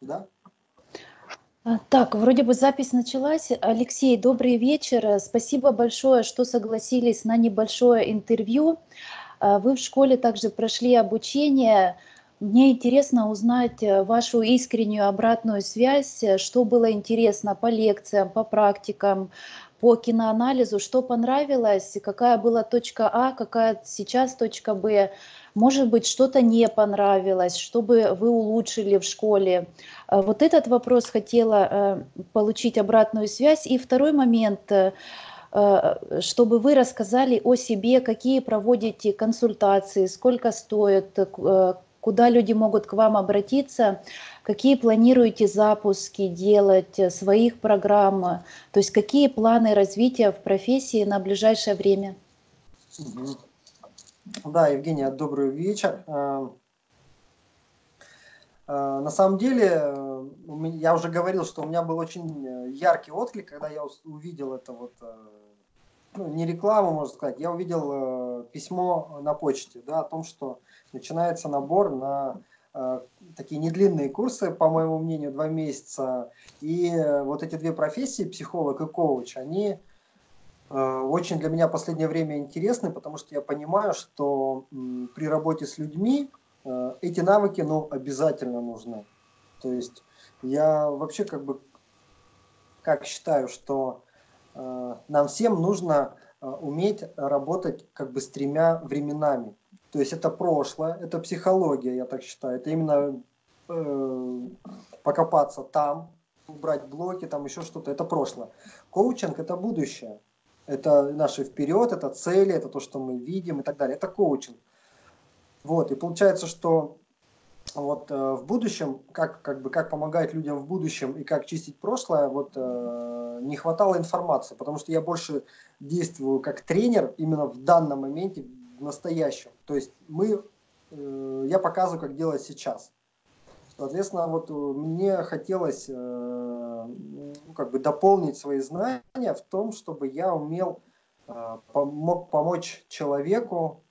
Да? Так, вроде бы запись началась. Алексей, добрый вечер. Спасибо большое, что согласились на небольшое интервью. Вы в школе также прошли обучение. Мне интересно узнать вашу искреннюю обратную связь, что было интересно по лекциям, по практикам, по киноанализу, что понравилось, какая была точка А, какая сейчас точка Б. Может быть, что-то не понравилось, что бы вы улучшили в школе. Вот этот вопрос хотела получить обратную связь. И второй момент, чтобы вы рассказали о себе, какие проводите консультации, сколько стоит, куда люди могут к вам обратиться, какие планируете запуски делать своих программ, то есть какие планы развития в профессии на ближайшее время. Да, Евгения, добрый вечер. На самом деле, я уже говорил, что у меня был очень яркий отклик, когда я увидел это вот, ну, не рекламу, можно сказать, я увидел письмо на почте, да, о том, что начинается набор на такие недлинные курсы, по моему мнению, 2 месяца. И вот эти две профессии, психолог и коуч, они очень для меня в последнее время интересны, потому что я понимаю, что при работе с людьми эти навыки, ну, обязательно нужны. То есть я вообще как считаю, что нам всем нужно уметь работать как бы с тремя временами. То есть это прошлое, это психология, я так считаю. Это именно покопаться там, убрать блоки, там еще что-то. Это прошлое. Коучинг – это будущее. Это наши вперед, это цели, это то, что мы видим и так далее. Это коучинг. Вот. И получается, что вот в будущем, как помогать людям в будущем и как чистить прошлое, вот не хватало информации, потому что я больше действую как тренер именно в данном моменте, в настоящем. То есть я показываю, как делать сейчас. Соответственно, вот мне хотелось как бы дополнить свои знания в том, чтобы я умел мог помочь человеку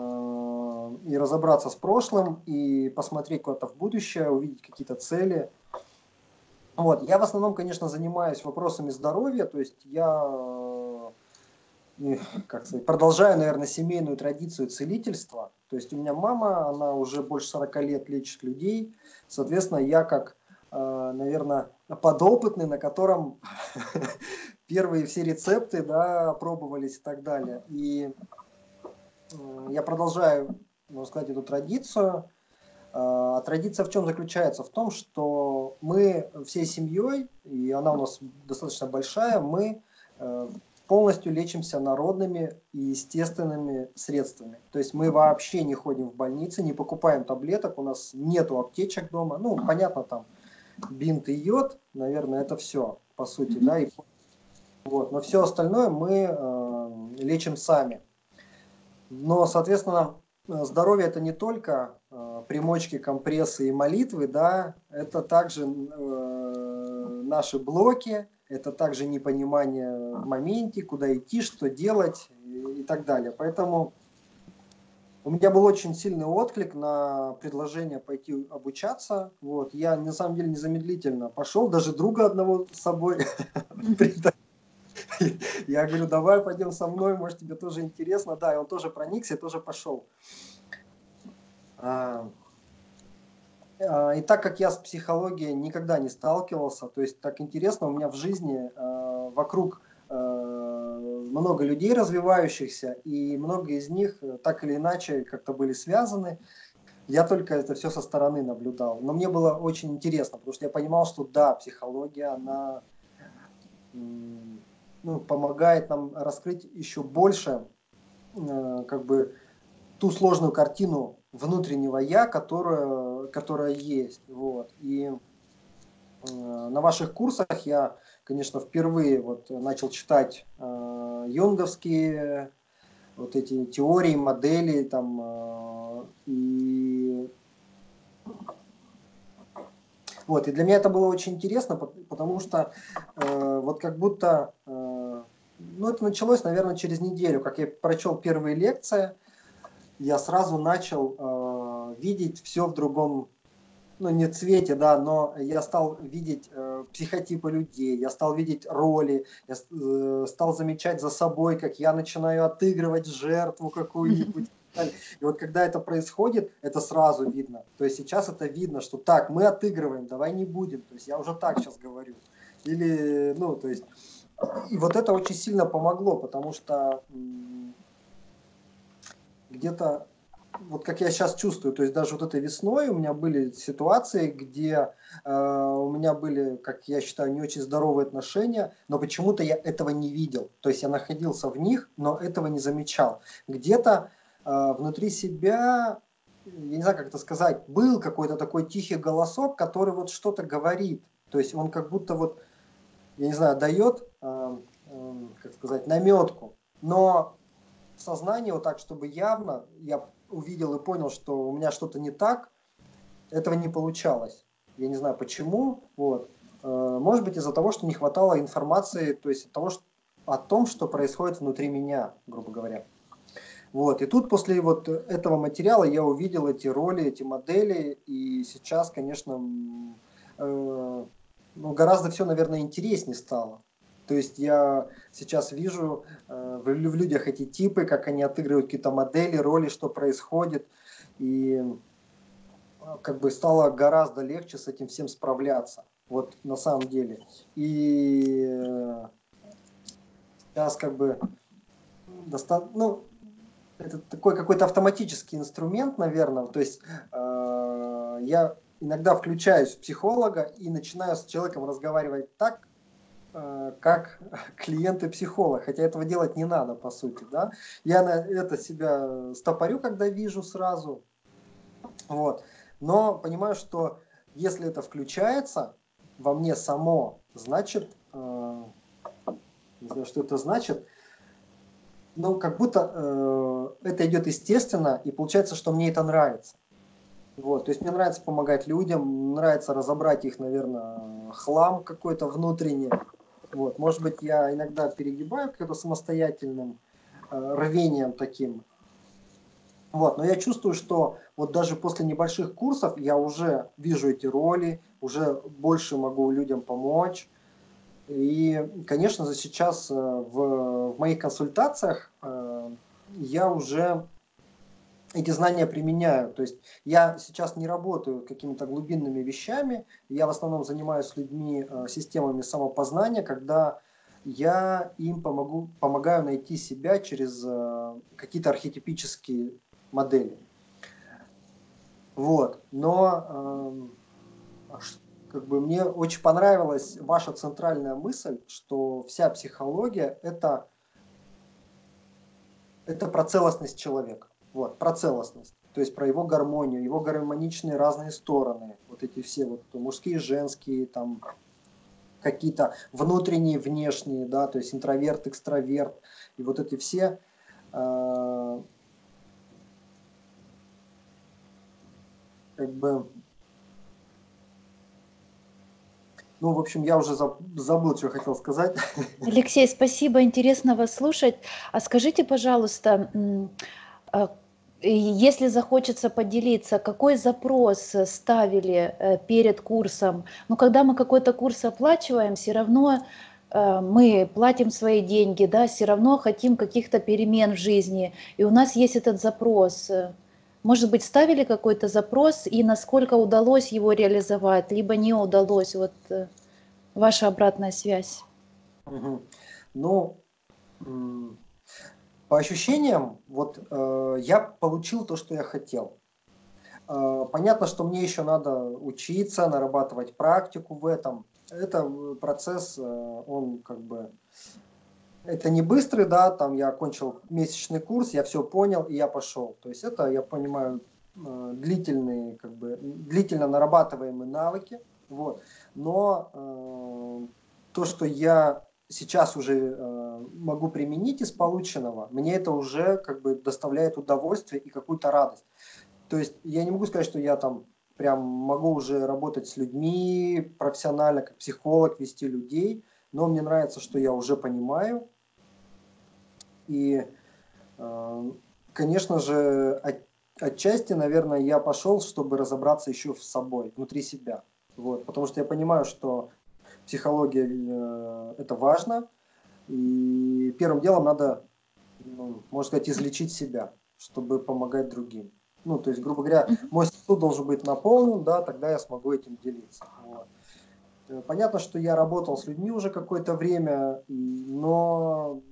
и разобраться с прошлым, и посмотреть куда-то в будущее, увидеть какие-то цели. Вот. Я в основном, конечно, занимаюсь вопросами здоровья, то есть я как сказать, продолжаю, наверное, семейную традицию целительства. То есть у меня мама, она уже больше 40 лет лечит людей. Соответственно, я как, наверное, подопытный, на котором первые все рецепты, да, пробовались и так далее. И я продолжаю, можно сказать, эту традицию. А традиция в чем заключается? В том, что мы всей семьей, и она у нас достаточно большая, мы полностью лечимся народными и естественными средствами. То есть мы вообще не ходим в больницы, не покупаем таблеток, у нас нету аптечек дома. Ну, понятно, там бинт и йод, наверное, это все, по сути, да. И, вот. Но все остальное мы лечим сами. Но, соответственно, здоровье это не только примочки, компрессы и молитвы, да, это также наши блоки, это также непонимание в моменте, куда идти, что делать и так далее. Поэтому у меня был очень сильный отклик на предложение пойти обучаться. Вот. Я на самом деле незамедлительно пошел, даже друга одного с собой. Я говорю, давай пойдем со мной, может тебе тоже интересно. Да, и он тоже проникся, и тоже пошел. И так как я с психологией никогда не сталкивался, то есть так интересно, у меня в жизни вокруг много людей развивающихся, и много из них так или иначе как-то были связаны. Я только это все со стороны наблюдал. Но мне было очень интересно, потому что я понимал, что да, психология, она помогает нам раскрыть еще больше как бы ту сложную картину внутреннего я, которая есть. Вот. И на ваших курсах я, конечно, впервые вот начал читать юнговские вот эти теории, модели там и вот, и для меня это было очень интересно, потому что вот как будто, ну это началось, наверное, через неделю, как я прочел первые лекции, я сразу начал видеть все в другом ну, не цвете, да, но я стал видеть психотипы людей, я стал видеть роли, я стал замечать за собой, как я начинаю отыгрывать жертву какую-нибудь. И вот когда это происходит, это сразу видно. То есть сейчас это видно, что так, мы отыгрываем, давай не будем. То есть я уже так сейчас говорю. Или, ну, то есть, и вот это очень сильно помогло, потому что где-то, вот как я сейчас чувствую, то есть даже вот этой весной у меня были ситуации, где у меня были, как я считаю, не очень здоровые отношения, но почему-то я этого не видел. То есть я находился в них, но этого не замечал. Где-то внутри себя, я не знаю, как это сказать, был какой-то такой тихий голосок, который вот что-то говорит. То есть он как будто вот, я не знаю, дает, как сказать, наметку. Но сознание вот так, чтобы явно я увидел и понял, что у меня что-то не так, этого не получалось. Я не знаю почему. Вот. Может быть из-за того, что не хватало информации, то есть о том, что происходит внутри меня, грубо говоря. Вот. И тут после вот этого материала я увидел эти роли, эти модели, и сейчас, конечно, ну, гораздо все, наверное, интереснее стало. То есть я сейчас вижу в людях эти типы, как они отыгрывают какие-то модели, роли, что происходит. И как бы стало гораздо легче с этим всем справляться. Вот на самом деле. И сейчас как бы ну, это такой какой-то автоматический инструмент, наверное. То есть я иногда включаюсь в психолога и начинаю с человеком разговаривать так, как клиент и психолог, хотя этого делать не надо, по сути, да. Я на это себя стопорю, когда вижу сразу, вот. Но понимаю, что если это включается во мне само, значит, не знаю, что это значит, но как будто это идет естественно, и получается, что мне это нравится. Вот, то есть мне нравится помогать людям, нравится разобрать их, наверное, хлам какой-то внутренний. Вот, может быть, я иногда перегибаю каким-то самостоятельным рвением таким. Вот, но я чувствую, что вот даже после небольших курсов я уже вижу эти роли, уже больше могу людям помочь. И, конечно же, сейчас в моих консультациях я уже эти знания применяю. То есть я сейчас не работаю какими-то глубинными вещами, я в основном занимаюсь с людьми системами самопознания, когда я им помогаю найти себя через какие-то архетипические модели. Вот. Но как бы мне очень понравилась ваша центральная мысль, что вся психология это про целостность человека. Вот, про целостность. То есть про его гармонию, его гармоничные разные стороны. Вот эти все вот мужские, женские, там какие-то внутренние, внешние, да, то есть интроверт, экстраверт. И вот эти все как бы... Ну, в общем, я уже забыл, что хотел сказать. Алексей, спасибо, интересно вас слушать. А скажите, пожалуйста, если захочется поделиться, какой запрос ставили перед курсом? Ну, когда мы какой-то курс оплачиваем, все равно мы платим свои деньги, да, все равно хотим каких-то перемен в жизни, и у нас есть этот запрос. Может быть, ставили какой-то запрос, и насколько удалось его реализовать, либо не удалось? Вот ваша обратная связь. Ну, по ощущениям, вот я получил то, что я хотел. Понятно, что мне еще надо учиться, нарабатывать практику в этом. Это процесс, он как бы... Это не быстрый, да, там я окончил месячный курс, я все понял, и я пошел. То есть это, я понимаю, длительные, как бы, длительно нарабатываемые навыки. Вот. Но то, что я сейчас уже могу применить из полученного, мне это уже как бы доставляет удовольствие и какую-то радость. То есть я не могу сказать, что я там прям могу уже работать с людьми профессионально, как психолог, вести людей, но мне нравится, что я уже понимаю. И, конечно же, отчасти, наверное, я пошел, чтобы разобраться еще в собой, внутри себя. Вот, потому что я понимаю, что психология это важно, и первым делом надо, ну, можно сказать, излечить себя, чтобы помогать другим. Ну, то есть, грубо говоря, Мгм. мой сосуд должен быть наполнен, да, тогда я смогу этим делиться. Вот. Понятно, что я работал с людьми уже какое-то время, но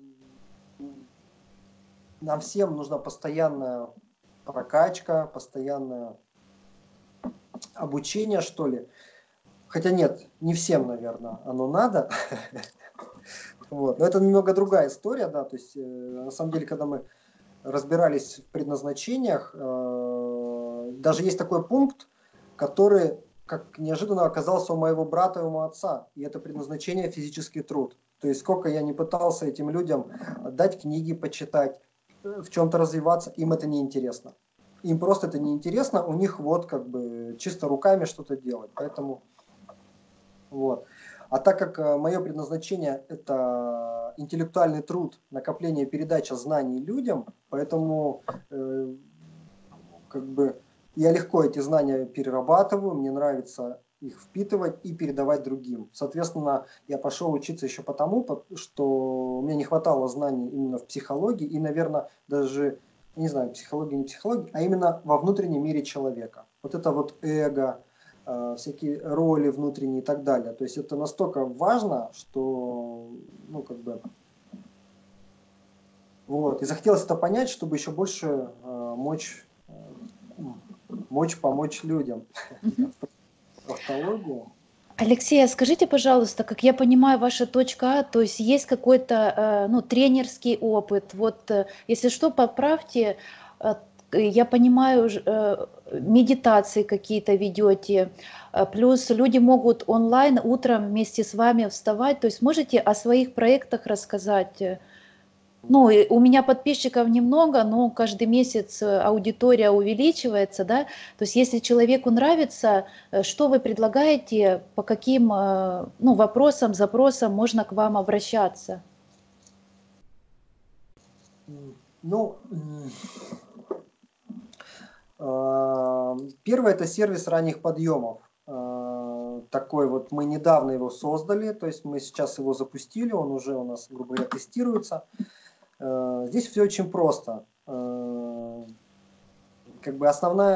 нам всем нужна постоянная прокачка, постоянное обучение, что ли. Хотя нет, не всем, наверное, оно надо. Вот. Но это немного другая история, да. То есть, на самом деле, когда мы разбирались в предназначениях, даже есть такой пункт, который, как неожиданно оказался у моего брата и у моего отца. И это предназначение физический труд. То есть сколько я не пытался этим людям дать книги почитать, в чем-то развиваться, им это не интересно. Им просто это не интересно, у них вот как бы чисто руками что-то делать. Поэтому вот. А так как мое предназначение это интеллектуальный труд, накопление, передача знаний людям, поэтому как бы я легко эти знания перерабатываю, мне нравится их впитывать и передавать другим. Соответственно, я пошел учиться еще потому, что мне не хватало знаний именно в психологии и, наверное, даже, не знаю, психология, не психология, а именно во внутреннем мире человека. Вот это вот эго, всякие роли внутренние и так далее. То есть это настолько важно, что, ну, как бы, вот. И захотелось это понять, чтобы еще больше мочь помочь людям. Мгм. Тавтология. Алексей, а скажите, пожалуйста, как я понимаю, ваша точка А, то есть есть какой-то, ну, тренерский опыт. Вот, если что, поправьте. э, Я понимаю, медитации какие-то ведете, плюс люди могут онлайн утром вместе с вами вставать. То есть можете о своих проектах рассказать? Ну, и у меня подписчиков немного, но каждый месяц аудитория увеличивается, да. То есть если человеку нравится, что вы предлагаете, по каким, ну, вопросам, запросам можно к вам обращаться? Ну, первое это сервис ранних подъемов. Такой вот мы недавно его создали, то есть мы сейчас его запустили, он уже у нас, грубо говоря, тестируется. Здесь все очень просто. Как бы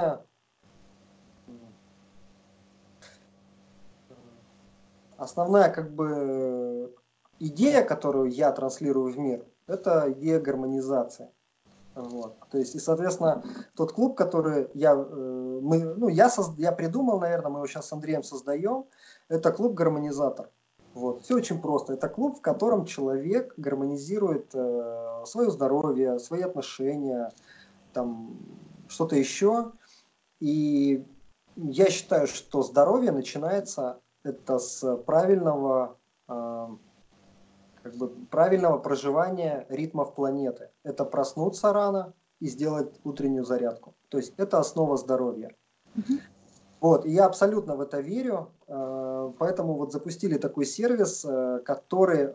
основная как бы идея, которую я транслирую в мир, это идея гармонизации. Вот. То есть, и, соответственно, тот клуб, который я придумал, наверное, мы его сейчас с Андреем создаем, это клуб «Гармонизатор». Вот. Все очень просто. Это клуб, в котором человек гармонизирует свое здоровье, свои отношения, там, что-то еще. И я считаю, что здоровье начинается это с правильного проживания ритмов планеты. Это проснуться рано и сделать утреннюю зарядку. То есть это основа здоровья. Мгм. Вот, и я абсолютно в это верю, поэтому вот запустили такой сервис, который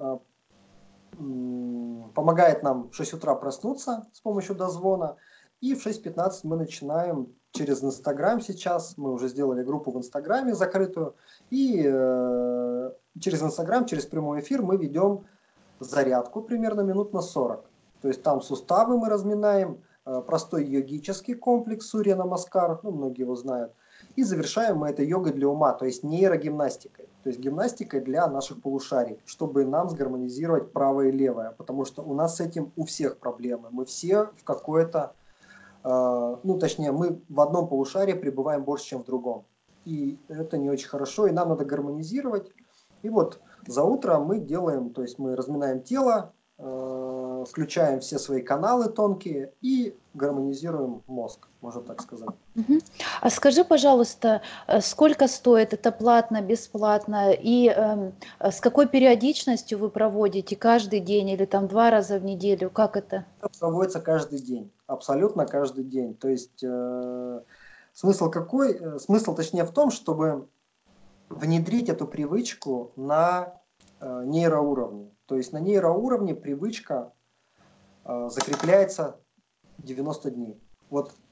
помогает нам в 6 утра проснуться с помощью дозвона, и в 6:15 мы начинаем через Инстаграм сейчас, мы уже сделали группу в Инстаграме закрытую, и через Инстаграм, через прямой эфир мы ведем зарядку примерно минут на 40. То есть там суставы мы разминаем, простой йогический комплекс Сурья Намаскар, ну, многие его знают. И завершаем мы это йогой для ума, то есть нейрогимнастикой. То есть гимнастикой для наших полушарий, чтобы нам сгармонизировать правое и левое. Потому что у нас с этим у всех проблемы. Мы все в какое-то, ну точнее, мы в одном полушарии пребываем больше, чем в другом. И это не очень хорошо, и нам надо гармонизировать. И вот за утро мы делаем, то есть мы разминаем тело, включаем все свои каналы тонкие и гармонизируем мозг, можно так сказать. Мгм. А скажи, пожалуйста, сколько стоит? Это платно, бесплатно? И с какой периодичностью вы проводите? Каждый день или там 2 раза в неделю? Как это? Это проводится каждый день, абсолютно каждый день. То есть смысл какой? Смысл точнее в том, чтобы внедрить эту привычку на нейроуровне. То есть на нейроуровне привычка закрепляется 90 дней. Вот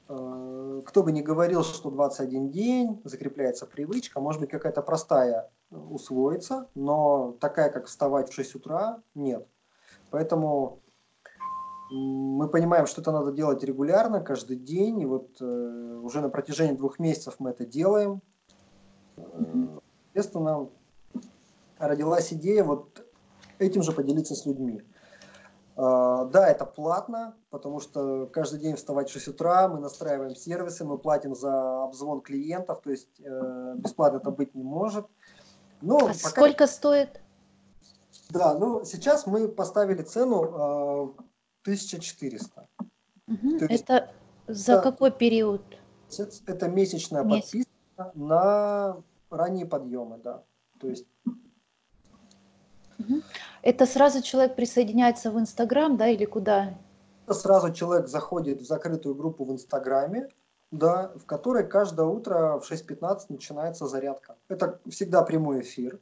кто бы ни говорил, что 21 день закрепляется привычка, может быть, какая-то простая усвоится, но такая, как вставать в 6 утра, нет. Поэтому мы понимаем, что это надо делать регулярно, каждый день, и вот уже на протяжении 2 месяцев мы это делаем. Соответственно, родилась идея вот этим же поделиться с людьми. Да, это платно, потому что каждый день вставать в 6 утра, мы настраиваем сервисы, мы платим за обзвон клиентов, то есть бесплатно это быть не может. Но А пока, сколько стоит? да, ну сейчас мы поставили цену 1400. Мгм. То есть Это за это, какой период? это месячная Месяц? подписка на ранние подъемы, да. То есть Мгм. Это сразу человек присоединяется в Инстаграм, да, или куда? сразу человек заходит в закрытую группу в Инстаграме, да, в которой каждое утро в 6:15 начинается зарядка. Это всегда прямой эфир.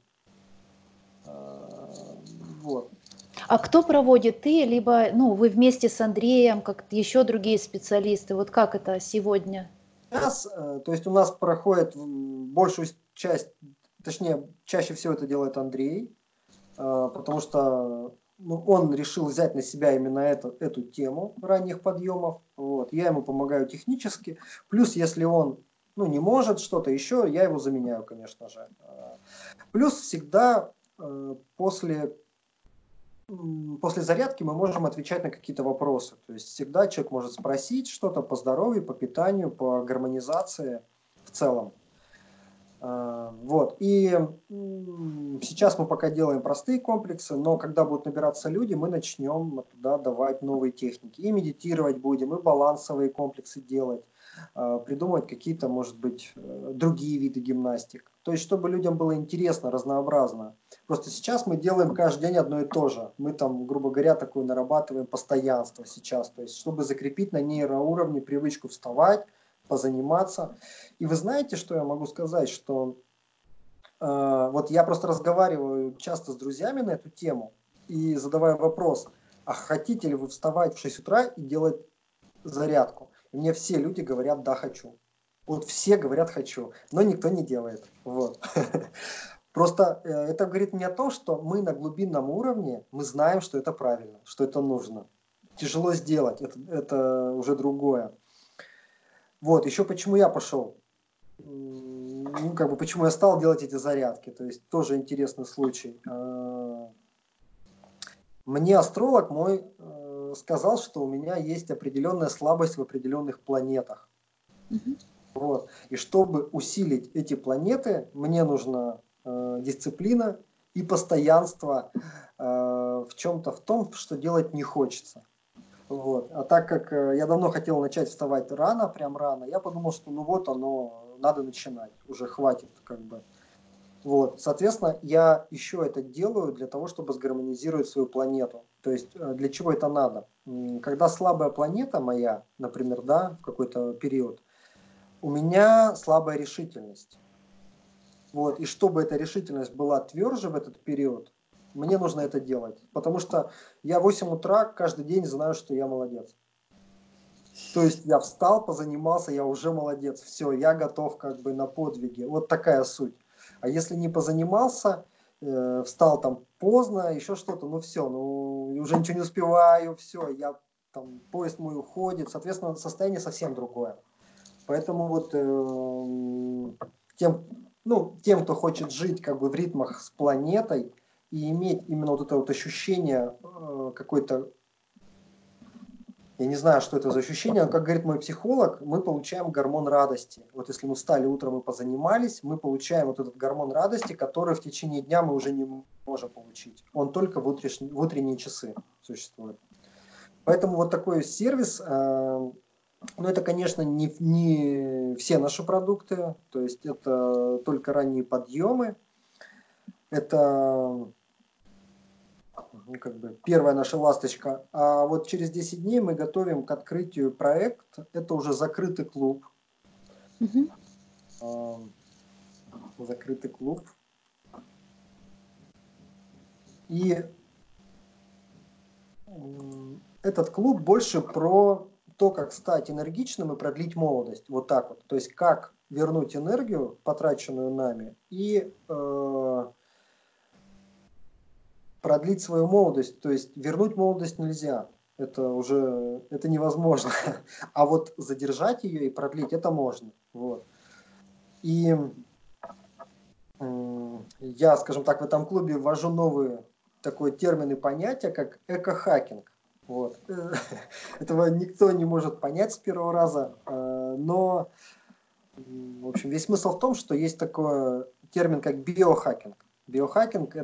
Вот. А кто проводит, ты, либо, ну, вы вместе с Андреем, как еще другие специалисты? Вот как это сегодня? Сейчас, то есть у нас проходит большую часть, точнее, чаще всего это делает Андрей, потому что ну, он решил взять на себя именно эту тему ранних подъемов. Вот. Я ему помогаю технически. Плюс, если он ну, не может что-то еще, я его заменяю, конечно же. Плюс всегда после зарядки мы можем отвечать на какие-то вопросы. То есть всегда человек может спросить что-то по здоровью, по питанию, по гармонизации в целом. Вот. И сейчас мы пока делаем простые комплексы, но когда будут набираться люди, мы начнем туда давать новые техники. И медитировать будем, и балансовые комплексы делать, придумывать какие-то, может быть, другие виды гимнастик. То есть, чтобы людям было интересно, разнообразно. Просто сейчас мы делаем каждый день одно и то же. Мы там, грубо говоря, такое нарабатываем постоянство сейчас. То есть, чтобы закрепить на нейроуровне привычку вставать, позаниматься. И вы знаете, что я могу сказать, что вот я просто разговариваю часто с друзьями на эту тему и задаваю вопрос, а хотите ли вы вставать в 6 утра и делать зарядку? И мне все люди говорят, да, хочу. Вот все говорят, хочу, но никто не делает. Вот. Просто это говорит не о том, что мы на глубинном уровне, мы знаем, что это правильно, что это нужно. Тяжело сделать, это уже другое. Вот, еще почему я пошел. Ну, как бы, почему я стал делать эти зарядки. То есть, тоже интересный случай. Мне астролог мой сказал, что у меня есть определенная слабость в определенных планетах. Мгм. Вот. И чтобы усилить эти планеты, мне нужна дисциплина и постоянство в чем-то в том, что делать не хочется. Вот. А так как я давно хотел начать вставать рано, прям рано, я подумал, что ну вот оно, надо начинать, уже хватит как бы. Вот. Соответственно, я еще это делаю для того, чтобы сгармонизировать свою планету. То есть для чего это надо? Когда слабая планета моя, например, да, в какой-то период, у меня слабая решительность. Вот. И чтобы эта решительность была тверже в этот период, мне нужно это делать. Потому что я в 8 утра каждый день знаю, что я молодец. То есть я встал, позанимался, я уже молодец. Все, я готов как бы на подвиги. Вот такая суть. А если не позанимался, встал там поздно, еще что-то, ну все, ну уже ничего не успеваю, все, я там, поезд мой уходит. Соответственно, состояние совсем другое. Поэтому вот тем, кто хочет жить как бы в ритмах с планетой и иметь именно вот это вот ощущение какой-то, я не знаю, что это за ощущение, но, как говорит мой психолог, мы получаем гормон радости. Вот если мы встали утром и позанимались, мы получаем вот этот гормон радости, который в течение дня мы уже не можем получить. Он только в утренние часы существует. Поэтому вот такой сервис, ну это, конечно, не все наши продукты, то есть это только ранние подъемы. Это ну, как бы первая наша ласточка. А вот через 10 дней мы готовим к открытию проект. Это уже закрытый клуб. Мгм. Закрытый клуб. И этот клуб больше про то, как стать энергичным и продлить молодость. Вот так вот. То есть как вернуть энергию, потраченную нами, и продлить свою молодость. То есть вернуть молодость нельзя. Это невозможно. А вот задержать ее и продлить это можно. Вот. И я, скажем так, в этом клубе ввожу новые такой термин и понятие, как эко-хакинг. Вот. Этого никто не может понять с первого раза, но в общем, весь смысл в том, что есть такой термин, как биохакинг. Биохакинг –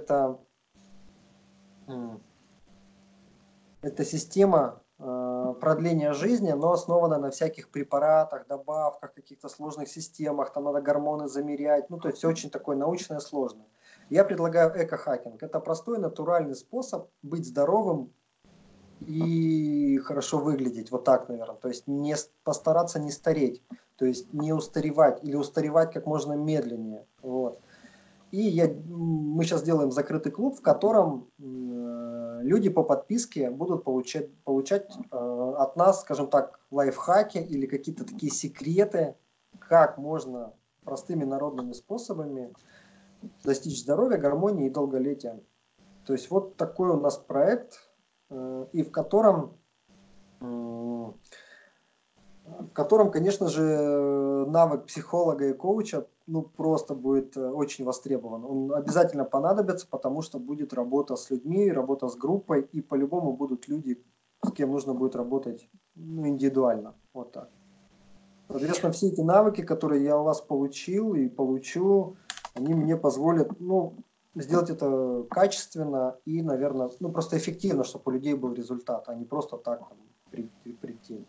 это система продления жизни, но основана на всяких препаратах, добавках, каких-то сложных системах, там надо гормоны замерять, ну то есть все очень такое научное, сложное. Я предлагаю эко-хакинг. Это простой, натуральный способ быть здоровым и хорошо выглядеть, вот так, наверное. То есть постараться не стареть, то есть не устаревать или устаревать как можно медленнее. Вот. И мы сейчас делаем закрытый клуб, в котором люди по подписке будут получать от нас, скажем так, лайфхаки или какие-то такие секреты, как можно простыми народными способами достичь здоровья, гармонии и долголетия. То есть вот такой у нас проект, и в котором, конечно же, навык психолога и коуча просто будет очень востребован. Он обязательно понадобится, потому что будет работа с людьми, работа с группой, и по-любому будут люди, с кем нужно будет работать индивидуально. Вот так. Соответственно, все эти навыки, которые я у вас получил и получу, они мне позволят сделать это качественно и, наверное, просто эффективно, чтобы у людей был результат, а не просто так прийти.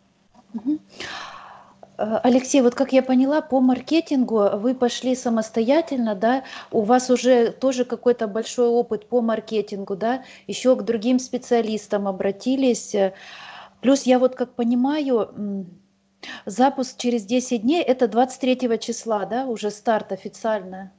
Алексей, вот как я поняла, по маркетингу вы пошли самостоятельно, да? У вас уже тоже какой-то большой опыт по маркетингу, да? Еще к другим специалистам обратились. Плюс я вот как понимаю, запуск через 10 дней, это 23 числа, да? Уже старт официально.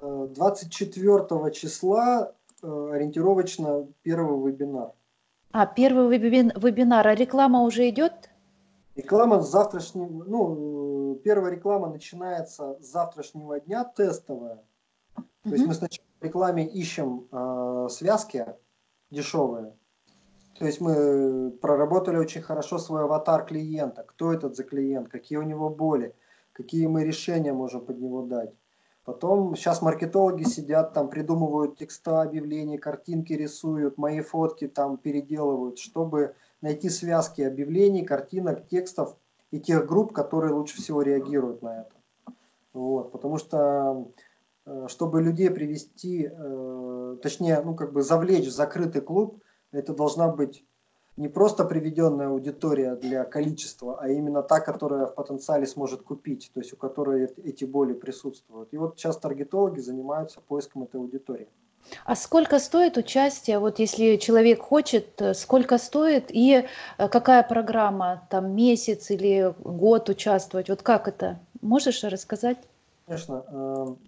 24 числа ориентировочно первый вебинар. Первый вебинар, а реклама уже идет? Реклама с завтрашнего, первая реклама начинается с завтрашнего дня, тестовая. То есть мы сначала в рекламе ищем связки дешевые. То есть мы проработали очень хорошо свой аватар клиента, кто этот за клиент, какие у него боли, какие мы решения можем под него дать. Потом сейчас маркетологи сидят, там придумывают текста, объявления, картинки рисуют, мои фотки там переделывают, чтобы найти связки объявлений, картинок, текстов и тех групп, которые лучше всего реагируют на это. Вот, потому что, чтобы людей привести, точнее, завлечь в закрытый клуб, это должна быть не просто приведенная аудитория для количества, а именно та, которая в потенциале сможет купить, то есть у которой эти боли присутствуют. И вот сейчас таргетологи занимаются поиском этой аудитории. А сколько стоит участие, вот если человек хочет, сколько стоит и какая программа, там месяц или год участвовать, вот как это? Можешь рассказать? Конечно.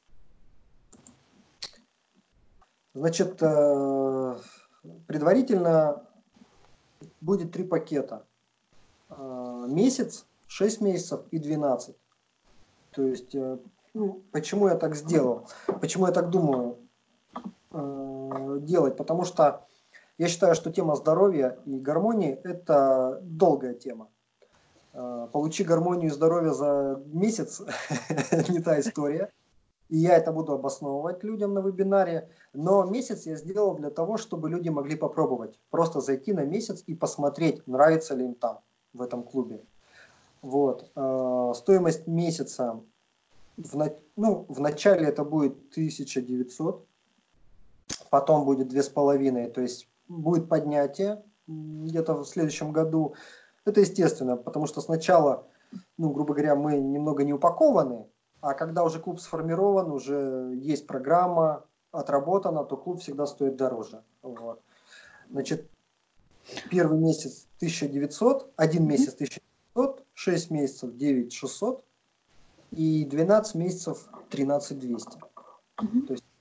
Значит, предварительно будет 3 пакета. Месяц, 6 месяцев и 12. То есть, почему я так сделал? Почему я так думаю делать? Потому что я считаю, что тема здоровья и гармонии – это долгая тема. Получи гармонию и здоровье за месяц – не та история. И я это буду обосновывать людям на вебинаре. Но месяц я сделал для того, чтобы люди могли попробовать. Просто зайти на месяц и посмотреть, нравится ли им там, в этом клубе. Вот. Стоимость месяца в начале это будет 1900, потом будет 2500, то есть будет поднятие где-то в следующем году. Это естественно, потому что сначала, грубо говоря, мы немного не упакованы, а когда уже клуб сформирован, уже есть программа, отработана, то клуб всегда стоит дороже. Вот. Значит, первый месяц 1900, один месяц 1900, 6 месяцев 9600 и 12 месяцев 13200. То есть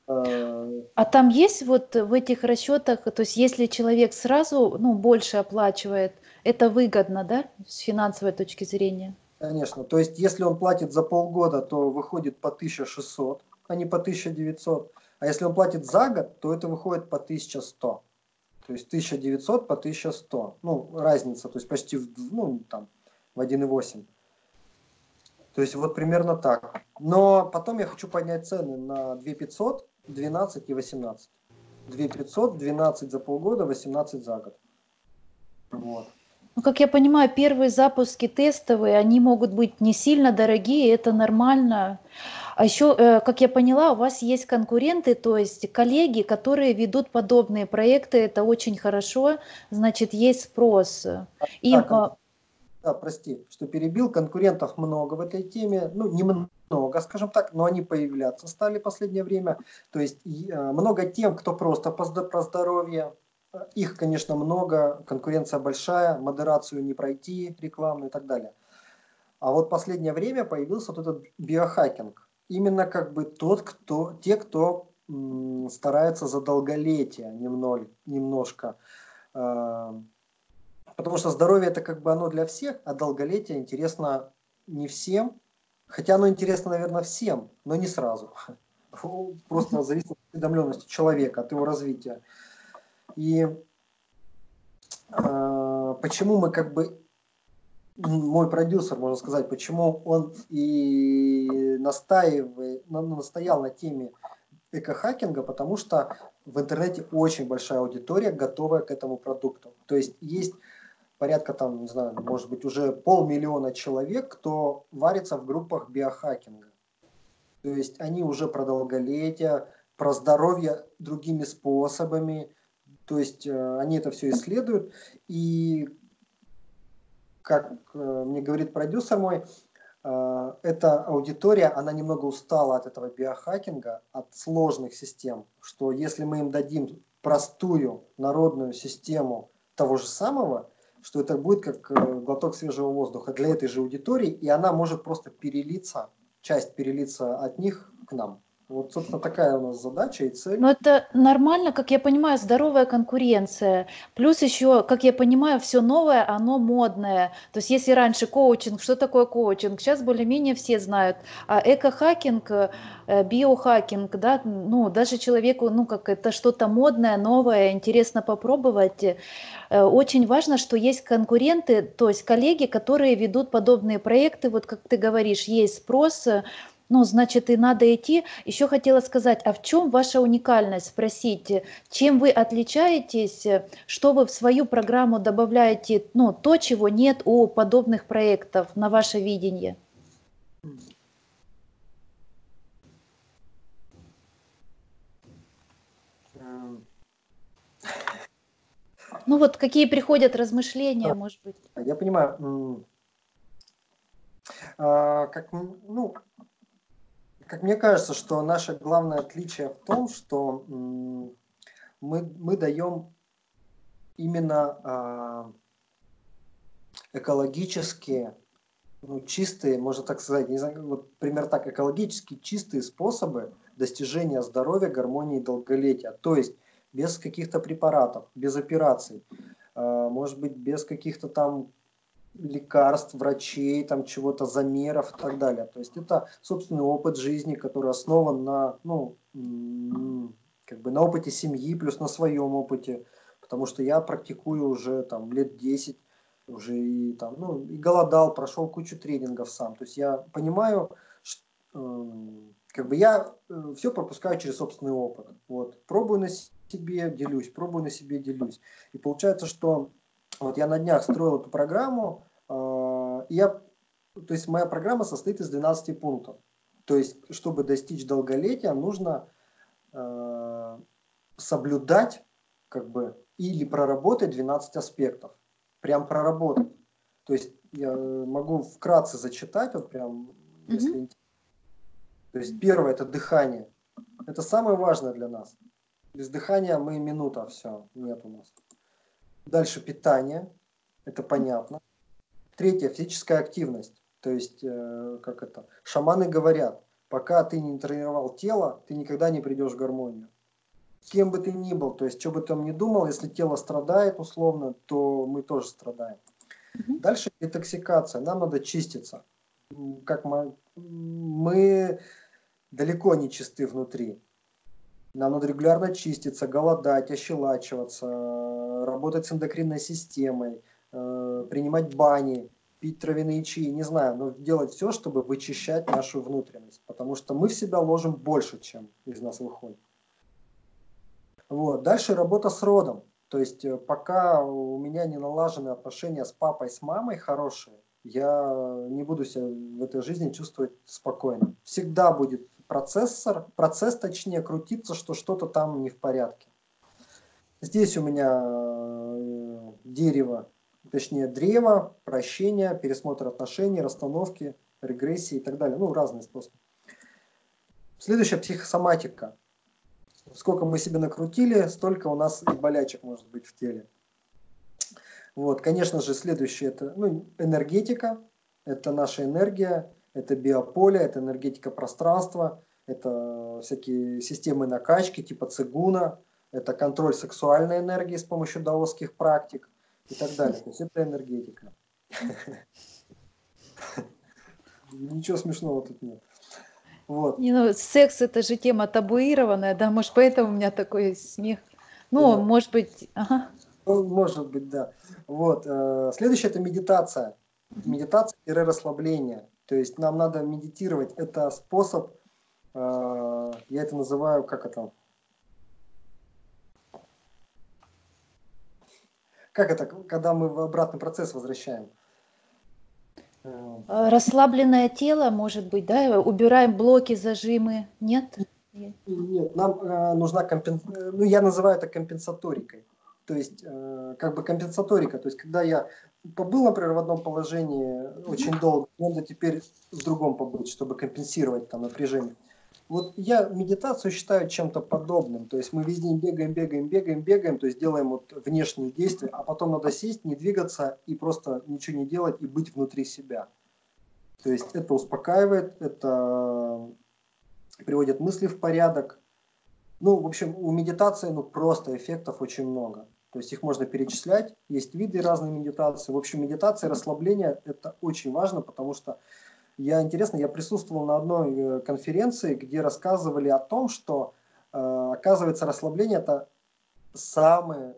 А там есть вот в этих расчетах, то есть если человек сразу, ну, больше оплачивает, это выгодно, да, с финансовой точки зрения? Конечно. То есть, если он платит за полгода, то выходит по 1600, а не по 1900. А если он платит за год, то это выходит по 1100. То есть 1900 по 1100. Ну, разница, то есть почти ну, там, в 1,8. То есть вот примерно так. Но потом я хочу поднять цены на 2500, 12 и 18. 2500, 12 за полгода, 18 за год. Вот. Ну, как я понимаю, первые запуски тестовые, они могут быть не сильно дорогие, это нормально. А еще, как я поняла, у вас есть конкуренты, то есть коллеги, которые ведут подобные проекты, это очень хорошо, значит, есть спрос. Да, Им, да, прости, что перебил. Конкурентов много в этой теме. Ну, немного, скажем так, но они появляться стали в последнее время. То есть много тем, кто просто про здоровье. Их, конечно, много, конкуренция большая, модерацию не пройти, рекламную и так далее. А вот в последнее время появился вот этот биохакинг. Именно как бы те, кто старается за долголетие немножко. Э, Потому что здоровье это как бы оно для всех, а долголетие интересно не всем. Хотя оно интересно, наверное, всем, но не сразу. Просто зависит от осведомленности человека, от его развития. И почему мы как бы, мой продюсер, можно сказать, почему он и настоял на теме экохакинга, потому что в интернете очень большая аудитория, готовая к этому продукту. То есть порядка там, не знаю, может быть уже 500 000 человек, кто варится в группах биохакинга. То есть они уже про долголетие, про здоровье другими способами. То есть они это все исследуют. И как мне говорит продюсер мой, эта аудитория, она немного устала от этого биохакинга, от сложных систем, что если мы им дадим простую народную систему того же самого, что это будет как глоток свежего воздуха для этой же аудитории, и она может просто часть перелиться от них к нам. Вот, собственно, такая у нас задача и цель. Но это нормально, как я понимаю, здоровая конкуренция. Плюс еще, как я понимаю, все новое, оно модное. То есть если раньше коучинг, что такое коучинг? Сейчас более-менее все знают. А экохакинг, биохакинг, да, ну даже человеку, ну как это что-то модное, новое, интересно попробовать. Очень важно, что есть конкуренты, то есть коллеги, которые ведут подобные проекты. Вот как ты говоришь, есть спрос, ну, значит, и надо идти. Еще хотела сказать, а в чем ваша уникальность? Спросить, чем вы отличаетесь, что вы в свою программу добавляете, ну, то, чего нет у подобных проектов, на ваше видение? Эм, Ну, вот какие приходят размышления, может быть? Я понимаю, ну, как мне кажется, что наше главное отличие в том, что мы даем именно экологические, ну, чистые, можно так сказать, не знаю, вот пример так, экологически чистые способы достижения здоровья, гармонии и долголетия. То есть без каких-то препаратов, без операций, может быть, без каких-то там лекарств, врачей, там чего-то, замеров и так далее. То есть это собственный опыт жизни, который основан на, ну, как бы на опыте семьи плюс на своем опыте, потому что я практикую уже там лет 10, уже и там, ну, и голодал, прошел кучу тренингов сам. То есть я понимаю, как бы я все пропускаю через собственный опыт. Вот. Пробую на себе, делюсь, пробую на себе, делюсь. И получается, что вот я на днях строил эту программу, то есть моя программа состоит из 12 пунктов. То есть, чтобы достичь долголетия, нужно соблюдать, как бы, или проработать 12 аспектов. Прям проработать. То есть, я могу вкратце зачитать, вот прям, Мгм. если... То есть, первое – это дыхание. Это самое важное для нас. Без дыхания мы минута, все, нет у нас. Дальше питание, это понятно. Третье – физическая активность. То есть, как это, шаманы говорят, Пока ты не тренировал тело, ты никогда не придешь в гармонию. Кем бы ты ни был, то есть, что бы ты там ни думал, если тело страдает условно, то мы тоже страдаем. Дальше детоксикация. Нам надо чиститься. Как мы далеко не чисты внутри. Нам надо регулярно чиститься, голодать, ощелачиваться, работать с эндокринной системой, принимать бани, пить травяные чаи, не знаю, но делать все, чтобы вычищать нашу внутренность, потому что мы в себя ложим больше, чем из нас выходит. Вот. Дальше работа с родом. То есть пока у меня не налажены отношения с папой, с мамой хорошие, я не буду себя в этой жизни чувствовать спокойно. Всегда будет процесс точнее крутиться, что что-то там не в порядке. Здесь у меня дерево, точнее древо, прощение, пересмотр отношений, расстановки, регрессии и так далее. Ну, разные способы. Следующая психосоматика. Сколько мы себе накрутили, столько у нас и болячек может быть в теле. Вот, конечно же, следующее это энергетика, это наша энергия, это биополе, это энергетика пространства, это всякие системы накачки типа цигуна, это контроль сексуальной энергии с помощью даосских практик и так далее. То есть это энергетика. Ничего смешного тут нет. Вот. Не, ну, секс это же тема табуированная, да, может, поэтому у меня такой смех. Ну, Да. может быть, ага. Ну, может быть, да. Вот. Следующее это медитация. Медитация и расслабление. То есть нам надо медитировать. Это способ, я это называю, как это, когда мы в обратный процесс возвращаем. Расслабленное тело, может быть, да, убираем блоки, зажимы, нет? Нет, нам нужна ну, я называю это компенсаторикой. То есть, как бы компенсаторика. То есть, когда я побыл, например, в одном положении очень долго, надо теперь в другом побыть, чтобы компенсировать там напряжение. Вот я медитацию считаю чем-то подобным. То есть мы весь день бегаем, то есть делаем вот внешние действия, а потом надо сесть, не двигаться и просто ничего не делать и быть внутри себя. То есть это успокаивает, это приводит мысли в порядок. Ну, в общем, у медитации просто эффектов очень много. То есть их можно перечислять, есть виды разной медитации. В общем, медитация, расслабление – это очень важно, потому что я присутствовал на одной конференции, где рассказывали о том, что, оказывается, расслабление – это самый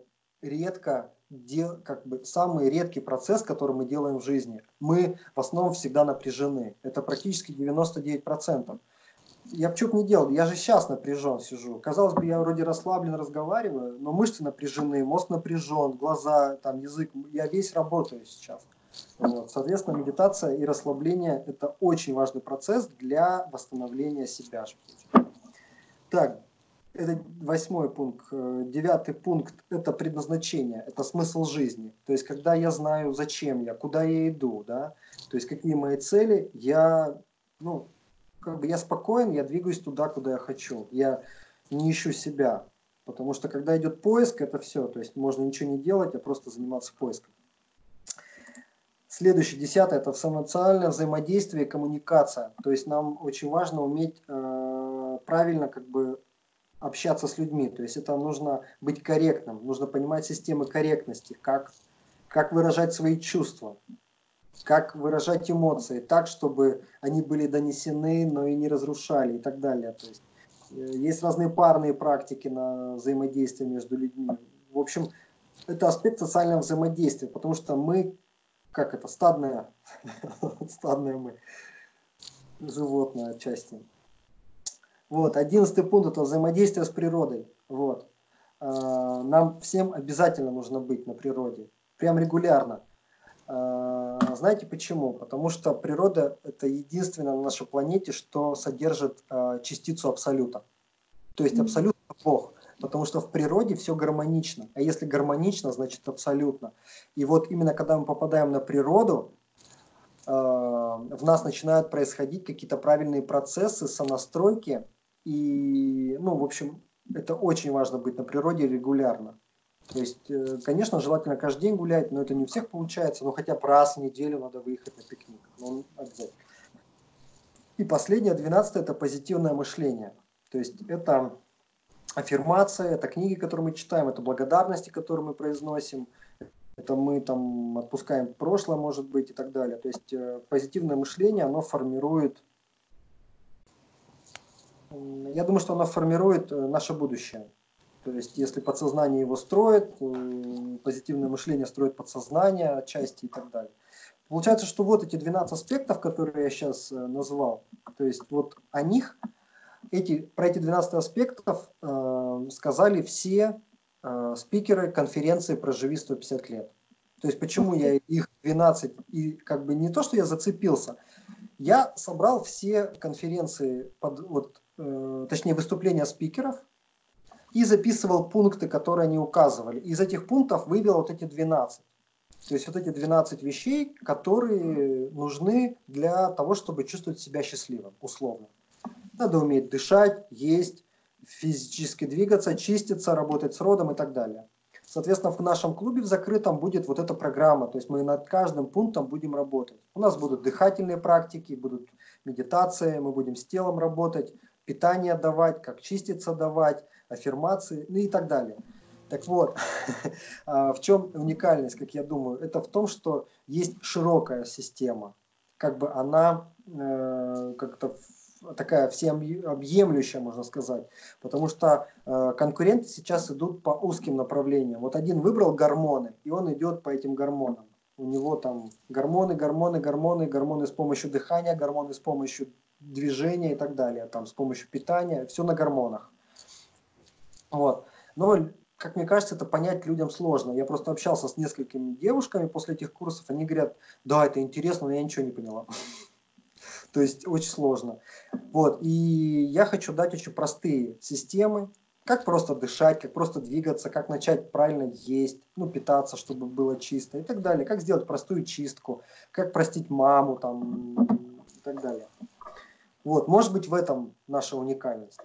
самый редкий процесс, который мы делаем в жизни. Мы в основном всегда напряжены. Это практически 99%. Я бы что-то не делал, я же сейчас напряжен сижу. Казалось бы, я вроде расслаблен, разговариваю, но мышцы напряжены, мозг напряжен, глаза, там, язык, я весь работаю сейчас. Вот. Соответственно, медитация и расслабление – это очень важный процесс для восстановления себя. Так, это 8 пункт. 9 пункт – это предназначение, это смысл жизни. То есть, когда я знаю, зачем я, куда я иду, да, то есть, какие мои цели, я спокоен, я двигаюсь туда, куда я хочу. Я не ищу себя. Потому что когда идет поиск, это все. То есть можно ничего не делать, а просто заниматься поиском. Следующее, 10, это эмоциональное взаимодействие и коммуникация. То есть нам очень важно уметь правильно общаться с людьми. То есть это нужно быть корректным, нужно понимать системы корректности, как выражать свои чувства, как выражать эмоции так, чтобы они были донесены, но и не разрушали и так далее. То есть есть разные парные практики на взаимодействие между людьми. В общем, это аспект социального взаимодействия, потому что мы, стадное мы, животное отчасти. Вот, 11 пункт – это взаимодействие с природой. Вот. Нам всем обязательно нужно быть на природе, прям регулярно. Знаете почему? Потому что природа – это единственное на нашей планете, что содержит частицу абсолюта. То есть абсолют – Бог. Потому что в природе все гармонично. А если гармонично, значит абсолютно. И вот именно когда мы попадаем на природу, в нас начинают происходить какие-то правильные процессы, сонастройки. И, в общем, это очень важно быть на природе регулярно. То есть, конечно, желательно каждый день гулять, но это не у всех получается. Но хотя бы раз в неделю надо выехать на пикник. Ну, обязательно. И последнее, 12 это позитивное мышление. То есть это аффирмация, это книги, которые мы читаем, это благодарности, которые мы произносим, это мы там отпускаем прошлое, может быть, и так далее. То есть позитивное мышление, оно формирует, я думаю, что оно формирует наше будущее. То есть если подсознание его строит, позитивное мышление строит подсознание отчасти и так далее. Получается, что вот эти 12 аспектов, которые я сейчас назвал, то есть вот о них, про эти 12 аспектов сказали все спикеры конференции «Проживи 150 лет». То есть почему я их 12, и как бы не то, что я зацепился, я собрал все конференции, точнее выступления спикеров, и записывал пункты, которые они указывали. Из этих пунктов вывел вот эти 12. То есть вот эти 12 вещей, которые нужны для того, чтобы чувствовать себя счастливым, условно. Надо уметь дышать, есть, физически двигаться, чиститься, работать с родом и так далее. Соответственно, в нашем клубе в закрытом будет вот эта программа, то есть мы над каждым пунктом будем работать. У нас будут дыхательные практики, будут медитации, мы будем с телом работать, питание давать, как чиститься давать, аффирмации, ну и так далее. Так вот, в чем уникальность, как я думаю, это в том, что есть широкая система, как бы она как-то такая всеобъемлющая, можно сказать, потому что конкуренты сейчас идут по узким направлениям. Вот один выбрал гормоны, и он идет по этим гормонам. У него там гормоны с помощью дыхания, гормоны с помощью движения и так далее, там с помощью питания, все на гормонах. Вот. Но, как мне кажется, это понять людям сложно. Я просто общался с несколькими девушками после этих курсов, они говорят, да, это интересно, но я ничего не поняла. То есть очень сложно. Вот. И я хочу дать очень простые системы, как просто дышать, как просто двигаться, как начать правильно есть, ну, питаться, чтобы было чисто и так далее. Как сделать простую чистку, как простить маму там, и так далее. Вот. Может быть, в этом наша уникальность.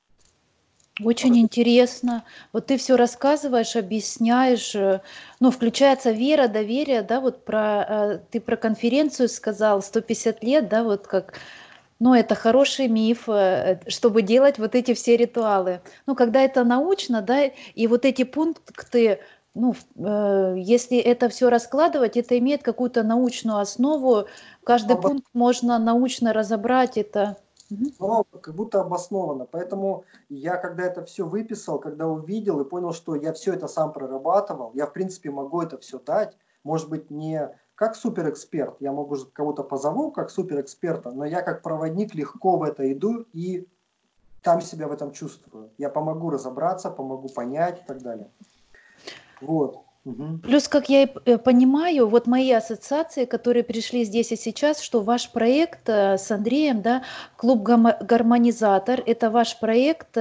Очень интересно. Вот ты все рассказываешь, объясняешь, ну, включается вера, доверие, да, вот ты про конференцию сказал, 150 лет, да, вот как, ну, это хороший миф, чтобы делать вот эти все ритуалы. Ну, когда это научно, да, и вот эти пункты, ну, если это все раскладывать, это имеет какую-то научную основу, каждый пункт можно научно разобрать, это... Но как будто обоснованно. Поэтому я, когда это все выписал, когда увидел и понял, что я все это сам прорабатывал, я, в принципе, могу это все дать. Может быть, не как суперэксперт, я могу кого-то позову как суперэксперта, но я как проводник легко в это иду и там себя в этом чувствую. Я помогу разобраться, помогу понять и так далее. Вот. Угу. Плюс, как я и понимаю, вот мои ассоциации, которые пришли здесь и сейчас, что ваш проект с Андреем, да, клуб «Гармонизатор», это ваш проект,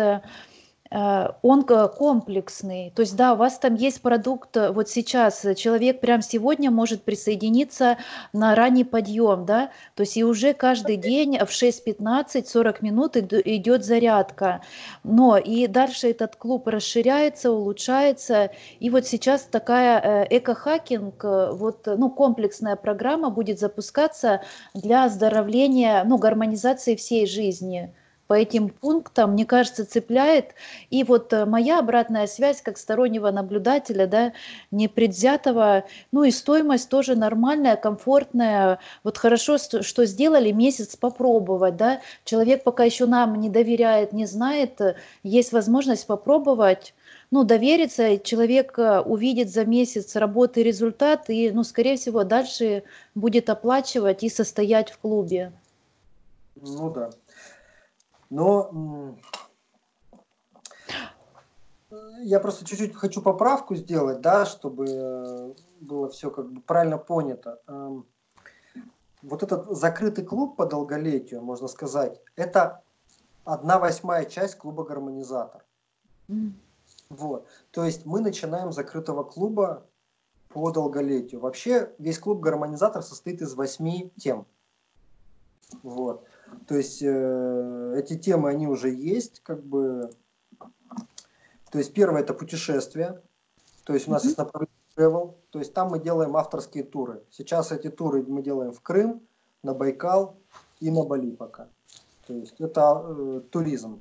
он комплексный. То есть, да, у вас там есть продукт, вот сейчас человек прямо сегодня может присоединиться на ранний подъем, да, то есть и уже каждый день в 6:15, 40 минут идет зарядка. Но и дальше этот клуб расширяется, улучшается, и вот сейчас такая эко-хакинг, вот, ну, комплексная программа будет запускаться для оздоровления, ну, гармонизации всей жизни. По этим пунктам, мне кажется, цепляет. И вот моя обратная связь как стороннего наблюдателя, да, непредвзятого, ну и стоимость тоже нормальная, комфортная. Вот хорошо, что сделали, месяц попробовать, да. Человек пока еще нам не доверяет, не знает, есть возможность попробовать, ну, довериться, и человек увидит за месяц работы результат и, ну, скорее всего, дальше будет оплачивать и состоять в клубе. Ну да. Но я просто чуть-чуть хочу поправку сделать, да, чтобы было все как бы правильно понято. Вот этот закрытый клуб по долголетию, можно сказать, это 1/8 часть клуба «Гармонизатор». Вот. То есть мы начинаем с закрытого клуба по долголетию. Вообще весь клуб «Гармонизатор» состоит из 8 тем. Вот. То есть эти темы, они уже есть, как бы. То есть первое это путешествие. То есть у нас есть направление travel. То есть там мы делаем авторские туры. Сейчас эти туры мы делаем в Крым, на Байкал и на Бали пока. То есть это туризм.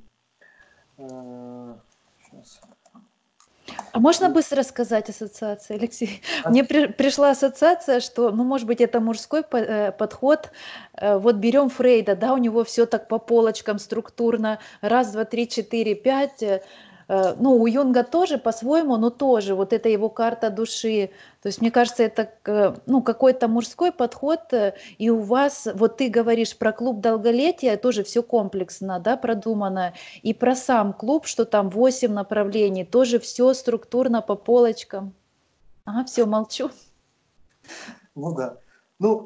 Сейчас. А можно быстро сказать ассоциации, Алексей? Мне пришла ассоциация, что, ну, может быть, это мужской подход. Вот берем Фрейда, да, у него все так по полочкам структурно. Раз, два, три, четыре, пять. Ну, у Юнга тоже по-своему, но тоже вот это его карта души. То есть, мне кажется, это, ну, какой-то мужской подход. И у вас, вот ты говоришь про клуб долголетия, тоже все комплексно, да, продумано. И про сам клуб, что там 8 направлений, тоже все структурно по полочкам. Ага, все, молчу. Ну да. Ну,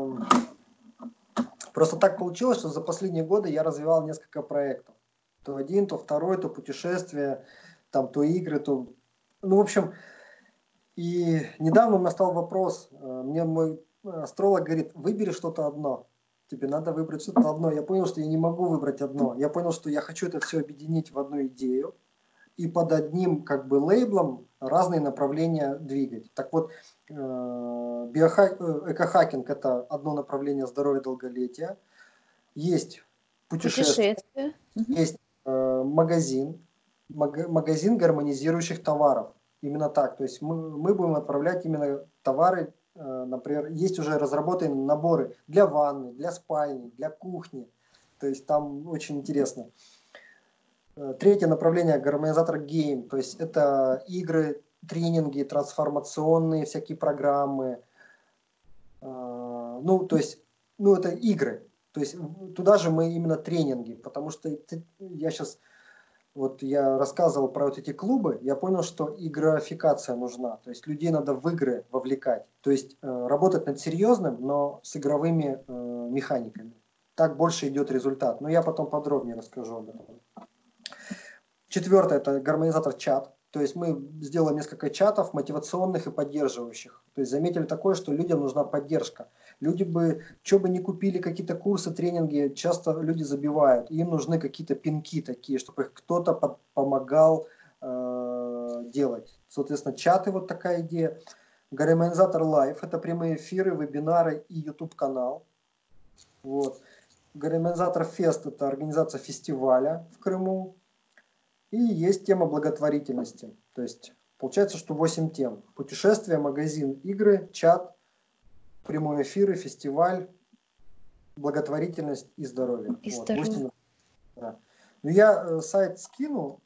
просто так получилось, что за последние годы я развивал несколько проектов. То один, то второй, то путешествия, там, то игры, то... Ну, в общем, и недавно у меня стал вопрос. Мне мой астролог говорит, выбери что-то одно. Тебе надо выбрать что-то одно. Я понял, что я не могу выбрать одно. Я понял, что я хочу это все объединить в одну идею и под одним как бы лейблом разные направления двигать. Так вот, экохакинг – это одно направление здоровья и долголетия. Есть путешествие, есть магазин гармонизирующих товаров. Именно так. То есть мы будем отправлять именно товары, например, есть уже разработанные наборы для ванны, для спальни, для кухни. То есть там очень интересно. Третье направление – гармонизатор гейм. То есть это игры, тренинги, трансформационные всякие программы. Ну, то есть, ну, это игры. То есть туда же мы именно тренинги. Потому что я сейчас, вот я рассказывал про вот эти клубы, я понял, что и графикация нужна. То есть людей надо в игры вовлекать. То есть работать над серьезным, но с игровыми механиками. Так больше идет результат. Но я потом подробнее расскажу об этом. Четвертое – это гармонизатор чат. То есть мы сделаем несколько чатов мотивационных и поддерживающих. То есть заметили такое, что людям нужна поддержка. Люди бы, что бы ни купили, какие-то курсы, тренинги, часто люди забивают. Им нужны какие-то пинки такие, чтобы их кто-то помогал делать. Соответственно, чаты, вот такая идея. Гармонизатор лайв – это прямые эфиры, вебинары и YouTube-канал. Вот. Гармонизатор фест – это организация фестиваля в Крыму. И есть тема благотворительности. То есть получается, что 8 тем. Путешествия, магазин, игры, чат, прямой эфир, фестиваль, благотворительность и здоровье. И вот, здоровье. 8, да. Но я сайт скину,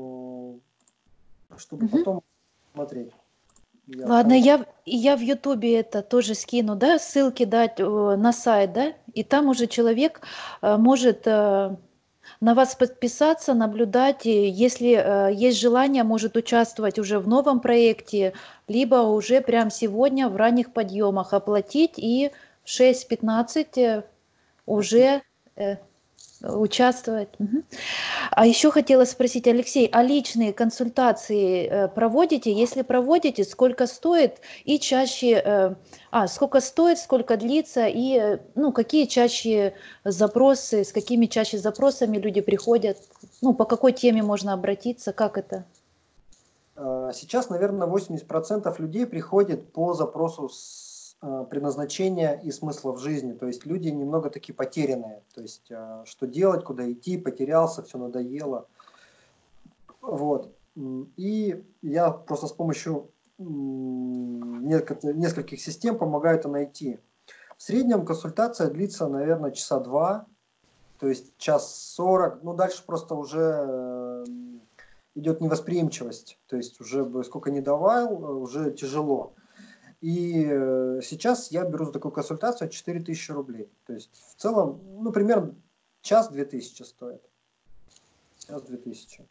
чтобы потом смотреть. Ладно, я в Ютубе это тоже скину, да, ссылки дать на сайт, да, и там уже человек может на вас подписаться, наблюдать, и если есть желание, может участвовать уже в новом проекте, либо уже прямо сегодня в ранних подъемах оплатить и в 6:15 уже участвовать. А еще хотела спросить, Алексей, а личные консультации проводите? Если проводите, сколько стоит и чаще, сколько стоит, сколько длится и, ну, какие чаще запросы, с какими чаще запросами люди приходят, ну, по какой теме можно обратиться, как это? Сейчас, наверное, 80% людей приходит по запросу предназначения и смысла в жизни. То есть люди немного такие потерянные. То есть что делать, куда идти, потерялся, все надоело. Вот. И я просто с помощью нескольких систем помогаю это найти. В среднем консультация длится, наверное, часа 2, то есть 1:40. Ну, дальше просто уже идет невосприимчивость. То есть уже бы сколько ни давал, уже тяжело. И сейчас я беру за такую консультацию 4000 рублей. То есть в целом, ну, примерно 1:00-2000 стоит. 1:00-2000.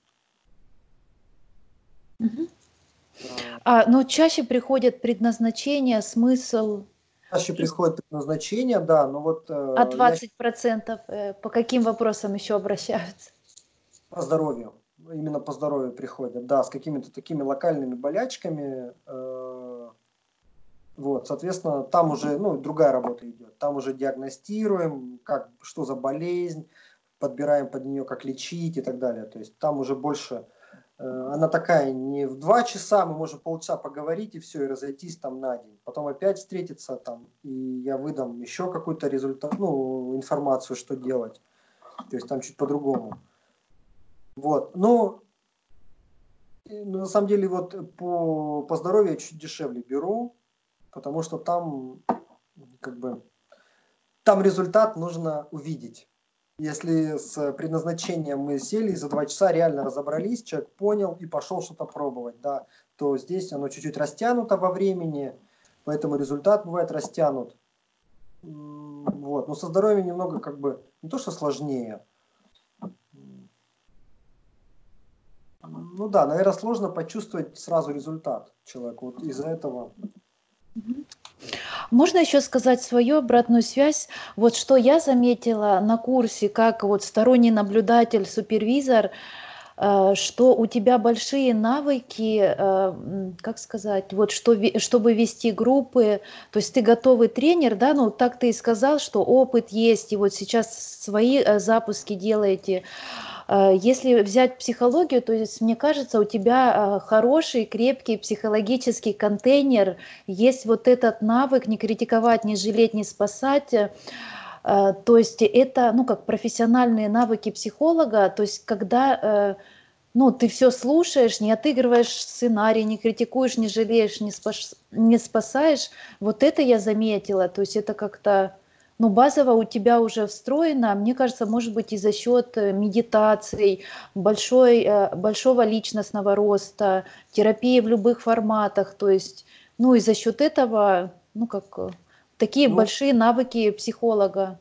Но чаще приходят предназначение, смысл. Чаще приходит предназначение, да, но вот А 20% по каким вопросам еще обращаются? по здоровью, именно по здоровью приходят, да, с какими-то такими локальными болячками, вот, соответственно, там уже, ну, другая работа идет, там уже диагностируем, как, что за болезнь, подбираем под нее, как лечить и так далее, то есть там уже больше, она такая, не в 2 часа, мы можем полчаса поговорить и все, и разойтись там на день, потом опять встретиться там, и я выдам еще какой-то результат, ну, информацию, что делать. То есть там чуть по-другому. Вот. Но на самом деле вот по здоровью я чуть дешевле беру, потому что там как бы там результат нужно увидеть. Если с предназначением мы сели и за 2 часа реально разобрались, человек понял и пошел что-то пробовать, да, то здесь оно чуть-чуть растянуто во времени, поэтому результат бывает растянут. Вот. Но со здоровьем немного как бы не то что сложнее. Ну да, наверное, сложно почувствовать сразу результат человеку. Вот из-за этого. Можно еще сказать свою обратную связь? Вот что я заметила на курсе, как вот сторонний наблюдатель, супервизор, что у тебя большие навыки, как сказать, вот что, чтобы вести группы, то есть ты готовый тренер, да, ну так ты и сказал, что опыт есть, и вот сейчас свои запуски делаете. Если взять психологию, то есть, мне кажется, у тебя хороший, крепкий психологический контейнер, есть вот этот навык не критиковать, не жалеть, не спасать. То есть это, ну, как профессиональные навыки психолога, то есть когда ну, ты все слушаешь, не отыгрываешь сценарий, не критикуешь, не жалеешь, не спасаешь. Вот это я заметила. То есть это как-то, ну, базово у тебя уже встроено. Мне кажется, может быть, и за счет медитаций, большого личностного роста, терапии в любых форматах. То есть, ну, и за счет этого, ну, как такие Ну, большие навыки психолога.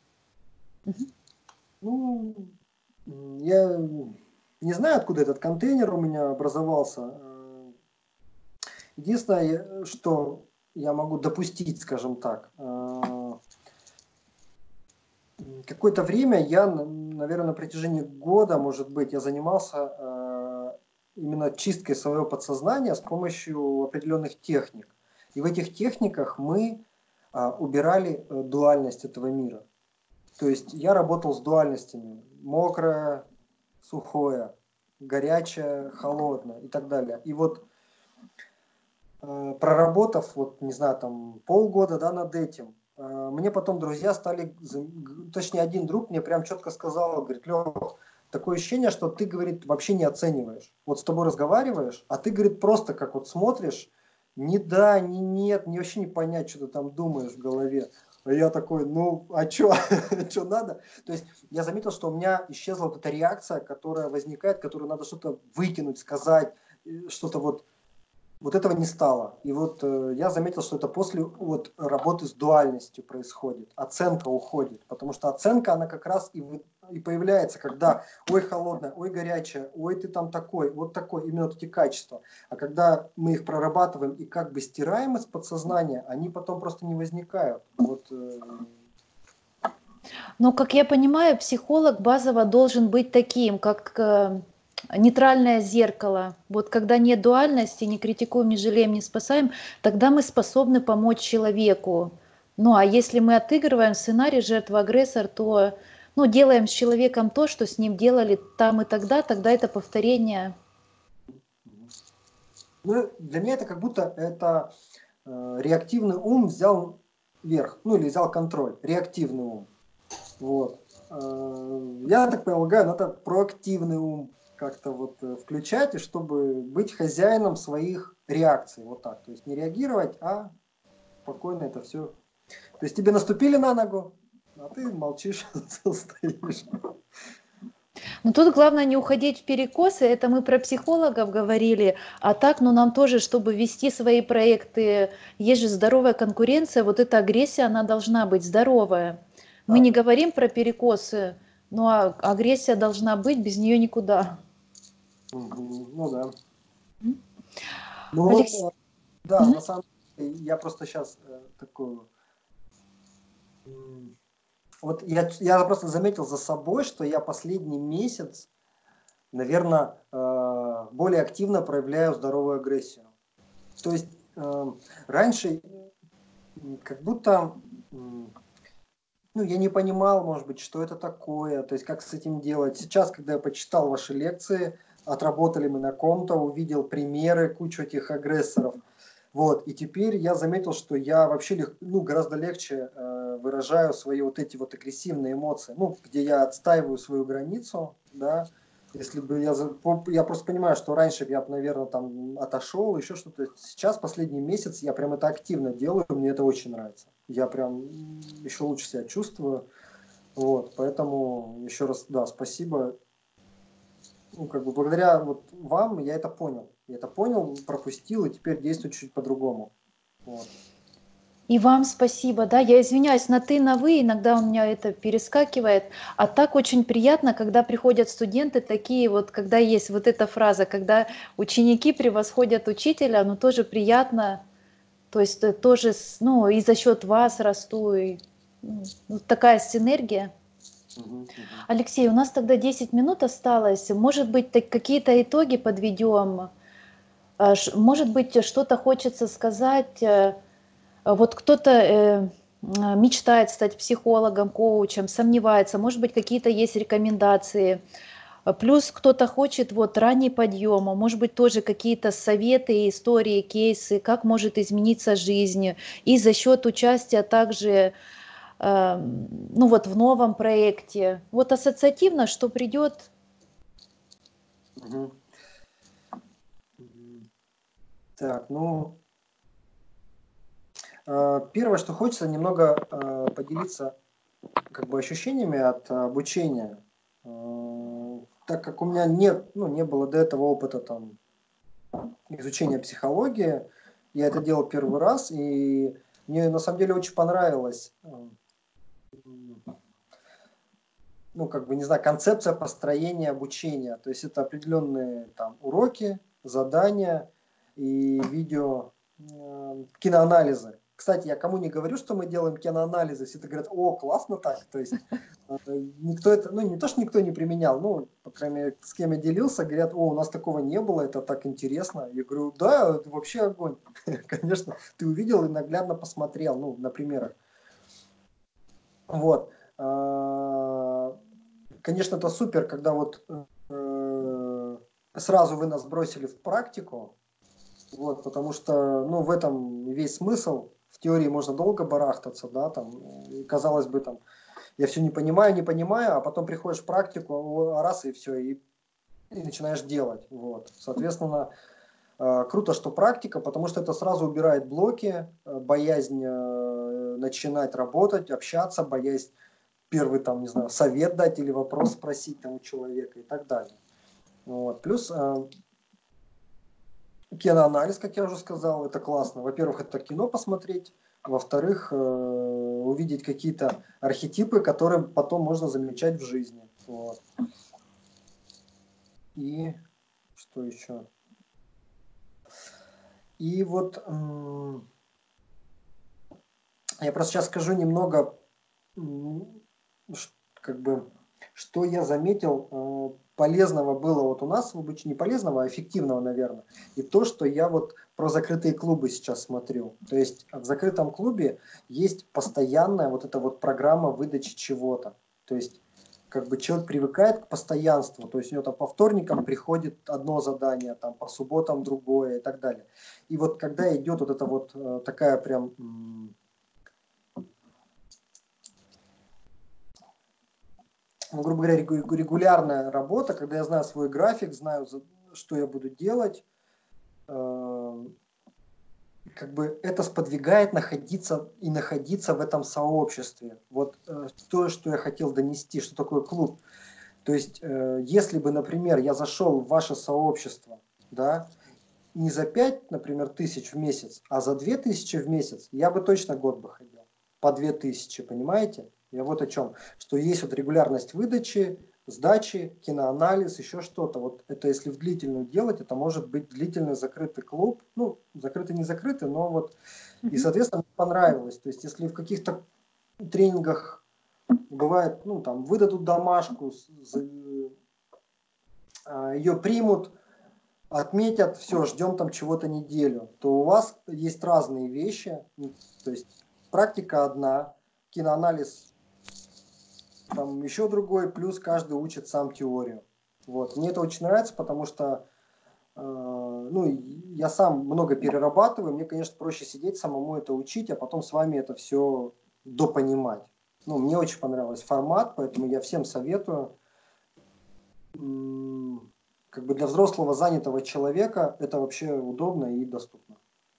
ну, я не знаю, откуда этот контейнер у меня образовался. Единственное, что я могу допустить, скажем так, какое-то время я, наверное, на протяжении года, может быть, я занимался именно чисткой своего подсознания с помощью определенных техник. И в этих техниках мы убирали дуальность этого мира. То есть я работал с дуальностями: мокрое, сухое, горячее, холодное и так далее. И вот проработав, вот, не знаю, там полгода, да, над этим, мне потом друзья стали, точнее, один друг мне прям четко сказал, говорит: Лёх, такое ощущение, что ты, говорит, вообще не оцениваешь. Вот с тобой разговариваешь, а ты, говорит, просто как вот смотришь, ни да, ни нет, ни вообще не понять, что ты там думаешь в голове. А я такой, ну, а что, что надо? То есть я заметил, что у меня исчезла вот эта реакция, которая возникает, которую надо что-то выкинуть, сказать, что-то вот этого не стало. И вот я заметил, что это после вот работы с дуальностью происходит. Оценка уходит. Потому что оценка, она как раз и появляется, когда ой, холодная, ой, горячая, ой, ты там такой, вот такой, именно вот эти качества. А когда мы их прорабатываем и как бы стираем из подсознания, они потом просто не возникают. Вот, Но, как я понимаю, психолог базово должен быть таким, как нейтральное зеркало. Вот когда нет дуальности, не критикуем, не жалеем, не спасаем, тогда мы способны помочь человеку. Ну а если мы отыгрываем сценарий жертва-агрессор, то ну, делаем с человеком то, что с ним делали там и тогда это повторение. ну, для меня это как будто это реактивный ум взял верх, ну или взял контроль, реактивный ум. Вот. Я так полагаю, надо проактивный ум как-то вот включать, и чтобы быть хозяином своих реакций. Вот так. То есть не реагировать, а спокойно это все. То есть тебе наступили на ногу, а ты молчишь, стоишь. Но тут главное не уходить в перекосы, это мы про психологов говорили, а так, ну нам тоже, чтобы вести свои проекты, есть же здоровая конкуренция, вот эта агрессия, она должна быть здоровая. Мы Да. не говорим про перекосы, но агрессия должна быть, без нее никуда. Ну да. Ну вот, Алексей, да, мгм. на самом деле, я просто сейчас такую... Вот я просто заметил за собой, что я последний месяц, наверное, более активно проявляю здоровую агрессию. То есть раньше как будто ну, я не понимал, может быть, что это такое, то есть как с этим делать. Сейчас, когда я почитал ваши лекции, отработали мы на ком-то, увидел примеры, кучу этих агрессоров. Вот, и теперь я заметил, что я вообще ну, гораздо легче выражаю свои вот эти вот агрессивные эмоции, ну, где я отстаиваю свою границу, да, если бы я просто понимаю, что раньше я бы, наверное, там отошел, еще что-то. Сейчас, последний месяц, я прям это активно делаю, мне это очень нравится. Я прям еще лучше себя чувствую. Вот, поэтому еще раз, да, спасибо. Ну, как бы благодаря вот вам я это понял. Я это понял, пропустил и теперь действую чуть по-другому. Вот. И вам спасибо, да, я извиняюсь, на ты, на вы, иногда у меня это перескакивает, а так очень приятно, когда приходят студенты такие вот, когда есть вот эта фраза, когда ученики превосходят учителя, ну тоже приятно, то есть тоже, ну и за счет вас расту, и, ну, такая синергия. Алексей, у нас тогда 10 минут осталось, может быть, какие-то итоги подведем, может быть, что-то хочется сказать. Вот кто-то мечтает стать психологом, коучем, сомневается, может быть, какие-то есть рекомендации. Плюс кто-то хочет вот ранний подъем, а может быть, тоже какие-то советы, истории, кейсы, как может измениться жизнь. И за счет участия также ну вот в новом проекте. Вот ассоциативно, что придет. Так, ну, первое, что хочется, немного поделиться как бы ощущениями от обучения. Так как у меня не было до этого опыта там изучения психологии, я это делал первый раз, и мне на самом деле очень понравилось, ну, как бы, не знаю, концепция построения обучения. То есть это определенные там уроки, задания и видео, киноанализы. Кстати, я кому не говорю, что мы делаем киноанализы, все это говорят, о, классно так. То есть никто это, ну, не то, что никто не применял, ну, по крайней мере, с кем я делился, говорят, о, у нас такого не было, это так интересно. Я говорю, да, это вообще огонь. Конечно, ты увидел и наглядно посмотрел, ну, на примерах. Вот. Конечно, это супер, когда вот сразу вы нас бросили в практику, вот, потому что, ну, в этом весь смысл. В теории можно долго барахтаться, да, там, и, казалось бы, там, я все не понимаю, а потом приходишь в практику, раз и все, и начинаешь делать, вот. Соответственно, круто, что практика, потому что это сразу убирает блоки, боязнь начинать работать, общаться, боязнь первый там, не знаю, совет дать или вопрос спросить там у человека и так далее. Вот. Плюс киноанализ, как я уже сказал, это классно. Во-первых, это кино посмотреть, во-вторых, увидеть какие-то архетипы, которые потом можно замечать в жизни. Вот. И что еще? И вот я просто сейчас скажу немного, как бы, что я заметил полезного было вот у нас в обучении, не полезного, а эффективного, наверное. И то, что я вот про закрытые клубы сейчас смотрю. То есть в закрытом клубе есть постоянная вот эта вот программа выдачи чего-то. То есть как бы человек привыкает к постоянству, то есть у него там по вторникам приходит одно задание, там по субботам другое и так далее. И вот когда идет вот эта вот такая прям ну, грубо говоря, регулярная работа, когда я знаю свой график, знаю, что я буду делать, как бы это сподвигает находиться в этом сообществе. Вот то, что я хотел донести, что такое клуб. То есть, если бы, например, я зашел в ваше сообщество, да, не за 5, например, тысяч в месяц, а за 2000 в месяц, я бы точно год бы ходил. По 2000, понимаете? Я вот о чем. Что есть вот регулярность выдачи, сдачи, киноанализ, еще что-то. Вот это если в длительную делать, это может быть длительный закрытый клуб. Ну, закрытый, не закрытый, но вот. И, соответственно, мне понравилось. То есть, если в каких-то тренингах бывает, ну, там, выдадут домашку, ее примут, отметят, все, ждем там чего-то неделю, то у вас есть разные вещи, то есть практика одна, киноанализ там еще другой, плюс каждый учит сам теорию. Вот. Мне это очень нравится, потому что ну, я сам много перерабатываю, мне, конечно, проще сидеть самому это учить, а потом с вами это все допонимать. Ну, мне очень понравился формат, поэтому я всем советую. Как бы для взрослого занятого человека это вообще удобно и доступно.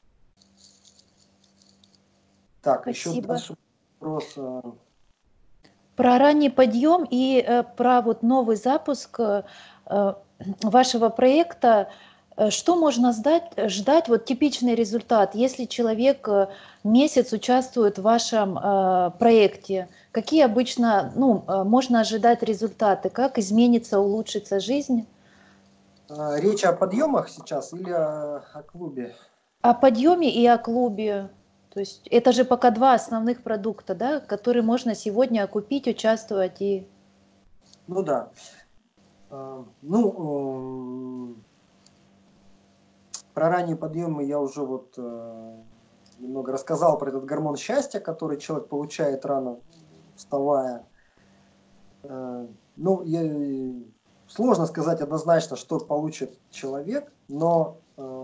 Так, еще Спасибо. дальше вопрос. Про ранний подъем и про вот новый запуск вашего проекта. Что можно ждать, вот типичный результат, если человек месяц участвует в вашем проекте? Какие обычно, можно ожидать результаты? Как изменится, улучшится жизнь? Речь о подъемах сейчас или о клубе? О подъеме и о клубе. То есть это же пока два основных продукта, да, которые можно сегодня купить, участвовать и... Ну да. Про ранние подъемы я уже вот немного рассказал про этот гормон счастья, который человек получает рано вставая. Сложно сказать однозначно, что получит человек, но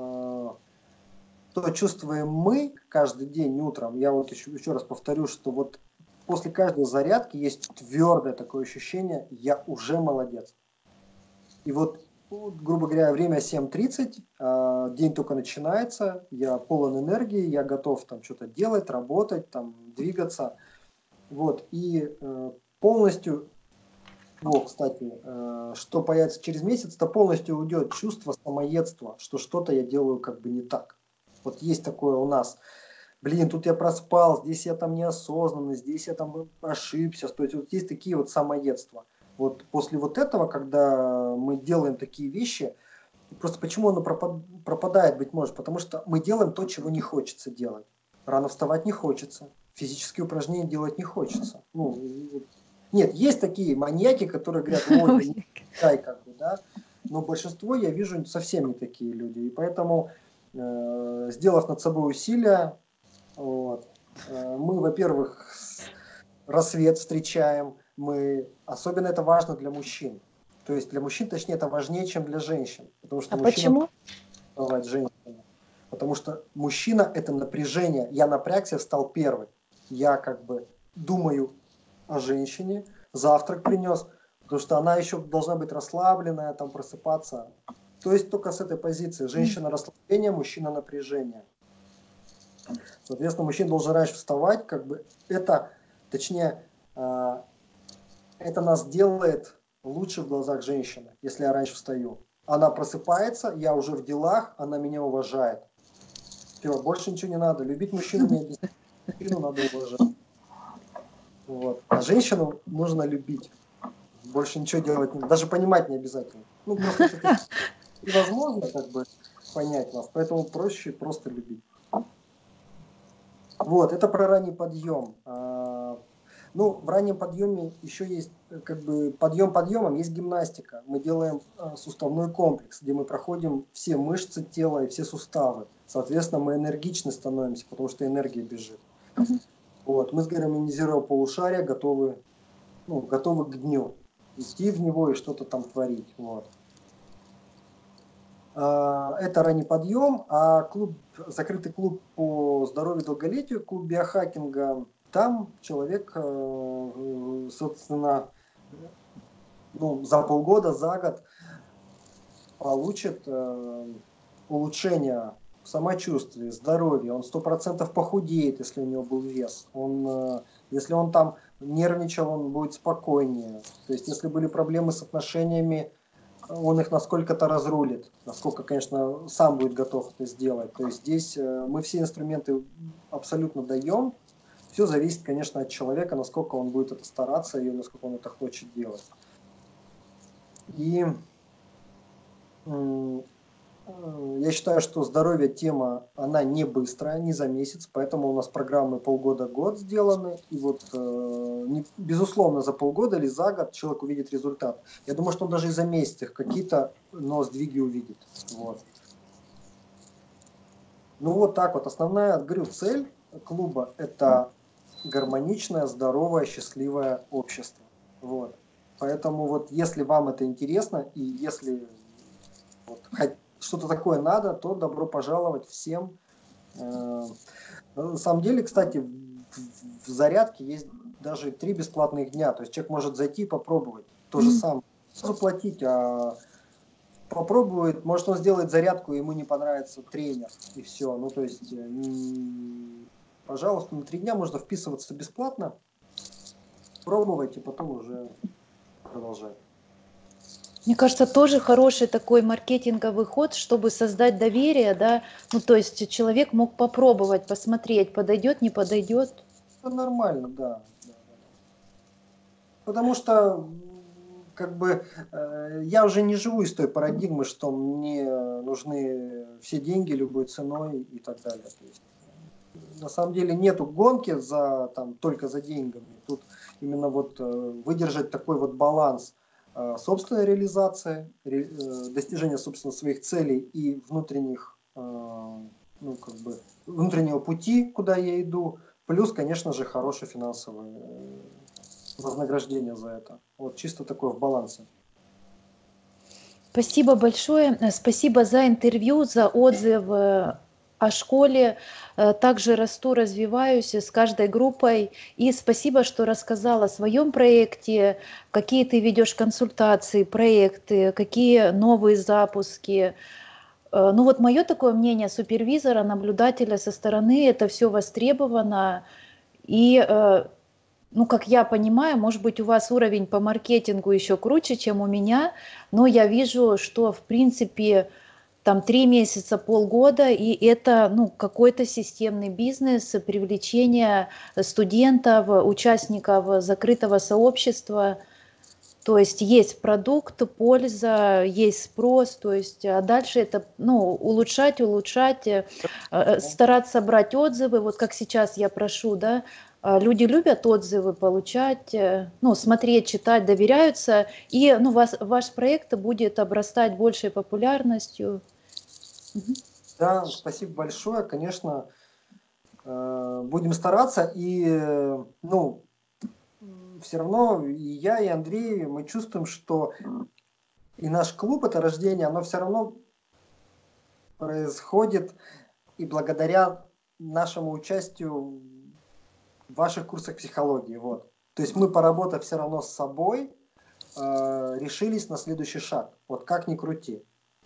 то чувствуем мы каждый день утром. Я вот еще раз повторю, что вот после каждой зарядки есть твердое такое ощущение: я уже молодец. И вот, грубо говоря, время 7:30, день только начинается, я полон энергии, я готов там что-то делать, работать, там, двигаться. Вот, и полностью, кстати, что появится через месяц, то полностью уйдет чувство самоедства, что что-то я делаю как бы не так. Вот есть такое у нас: блин, тут я проспал, здесь я там неосознанный, здесь я там ошибся. То есть вот есть такие вот самоедства. Вот после вот этого, когда мы делаем такие вещи, просто почему оно пропадает, быть может, потому что мы делаем то, чего не хочется делать. Рано вставать не хочется, физические упражнения делать не хочется. Нет, есть такие маньяки, которые говорят: ой, да не дай, как бы, да. Но большинство, я вижу, совсем не такие люди. И поэтому, сделав над собой усилия, мы, во-первых, рассвет встречаем. Особенно это важно для мужчин. То есть для мужчин, точнее, это важнее, чем для женщин. Потому что А мужчина почему? бывает женщина. Потому что мужчина – это напряжение. Я напрягся, встал первый. Я как бы думаю о женщине, завтрак принес, потому что она еще должна быть расслабленная, там просыпаться. То есть только с этой позиции. Женщина расслабление, мужчина напряжение. Соответственно, мужчина должен раньше вставать, как бы это нас делает лучше в глазах женщины, если я раньше встаю. Она просыпается, я уже в делах, она меня уважает. Все, больше ничего не надо. Любить мужчину не обязательно. Мужчину надо уважать. Вот. А женщину нужно любить. Больше ничего делать не надо. Даже понимать не обязательно. Просто это невозможно как бы понять нас. Поэтому проще просто любить. Вот, это про ранний подъем. В раннем подъеме еще есть, как бы, подъем подъемом, есть гимнастика. Мы делаем суставной комплекс, где мы проходим все мышцы тела и все суставы. Соответственно, мы энергичны становимся, потому что энергия бежит. Вот, мы сгармонизировали полушария, готовы к дню. Идти в него и что-то там творить. Вот. Это ранний подъем, а закрытый клуб по здоровью и долголетию, клуб биохакинга, там человек, собственно, за полгода, за год получит улучшение в самочувствии, здоровье. Он 100% похудеет, если у него был вес. Если он там нервничал, он будет спокойнее. То есть, если были проблемы с отношениями, он их насколько-то разрулит, насколько, конечно, сам будет готов это сделать. То есть здесь мы все инструменты абсолютно даем. Все зависит, конечно, от человека, насколько он будет это стараться и насколько он это хочет делать. И я считаю, что здоровье тема, она не быстрая, не за месяц, поэтому у нас программы полгода-год сделаны, и вот, безусловно, за полгода или за год человек увидит результат. Я думаю, что он даже и за месяц их какие-то, но сдвиги увидит. Вот. Вот так вот. Основная, говорю, цель клуба – это гармоничное, здоровое, счастливое общество. Вот. Поэтому вот если вам это интересно, и если что-то такое надо, то добро пожаловать всем. На самом деле, кстати, в зарядке есть даже 3 бесплатных дня. То есть человек может зайти и попробовать. То же самое. Заплатить, а попробует, может он сделает зарядку, ему не понравится тренер, и все. Ну, то есть, пожалуйста, на 3 дня можно вписываться бесплатно, пробовать и потом уже продолжать. Мне кажется, тоже хороший такой маркетинговый ход, чтобы создать доверие, да, ну, то есть человек мог попробовать, посмотреть, подойдет, не подойдет. Это нормально, да. Потому что, как бы, я уже не живу из той парадигмы, что мне нужны все деньги любой ценой и так далее. То есть, на самом деле нету гонки за, там, только за деньгами. Тут именно вот выдержать такой вот баланс собственной реализации, достижения, собственно, своих целей и внутренних, ну, как бы, внутреннего пути, куда я иду, плюс, конечно же, хорошее финансовое вознаграждение за это. Вот чисто такое в балансе. Спасибо большое. Спасибо за интервью, за отзыв о школе. Также расту, развиваюсь с каждой группой. И спасибо, что рассказала о своем проекте, какие ты ведешь консультации, проекты, какие новые запуски. Ну вот мое такое мнение супервизора, наблюдателя со стороны, это все востребовано. И ну, как я понимаю, может быть, у вас уровень по маркетингу еще круче, чем у меня, но я вижу, что, в принципе, там 3 месяца, полгода, и это, ну, какой-то системный бизнес, привлечение студентов, участников закрытого сообщества. То есть продукт, польза, есть спрос, то есть, а дальше это, ну, улучшать, стараться брать отзывы, вот как сейчас я прошу, да, люди любят отзывы получать, ну, смотреть, читать, доверяются, и, ну, ваш проект будет обрастать большей популярностью. Да, спасибо большое, конечно, будем стараться, и, ну, все равно и я, и Андрей, мы чувствуем, что и наш клуб, это рождение, оно все равно происходит и благодаря нашему участию в ваших курсах психологии. Вот. То есть мы, поработав все равно с собой, решились на следующий шаг. Вот как ни крути.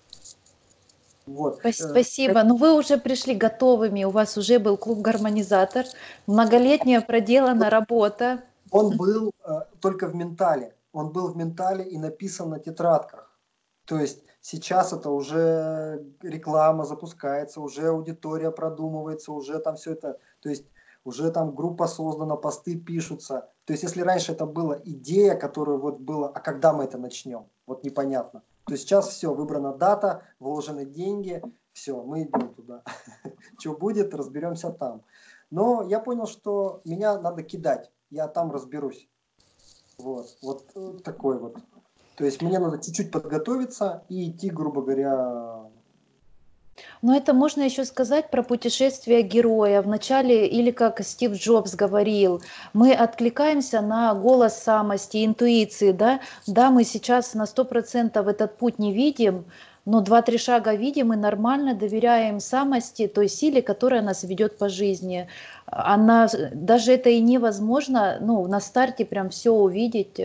Вот. Спасибо. Ну, вы уже пришли готовыми, у вас уже был клуб «Гармонизатор», многолетняя проделана работа. Он был только в ментале. Он был в ментале и написан на тетрадках. То есть сейчас это уже реклама запускается, уже аудитория продумывается, уже там все это, то есть уже там группа создана, посты пишутся. То есть если раньше это была идея, которая вот была, а когда мы это начнем, вот непонятно. То есть сейчас все, выбрана дата, вложены деньги, все, мы идем туда. Что будет, разберемся там. Но я понял, что меня надо кидать, я там разберусь. Вот такой вот. То есть мне надо чуть-чуть подготовиться и идти, грубо говоря. Но это можно еще сказать про путешествие героя. Вначале, или как Стив Джобс говорил, мы откликаемся на голос самости, интуиции, да? Да, мы сейчас на 100% этот путь не видим, но 2-3 шага видим и нормально доверяем самости, той силе, которая нас ведет по жизни. Она, даже это и невозможно, ну, на старте прям все увидеть,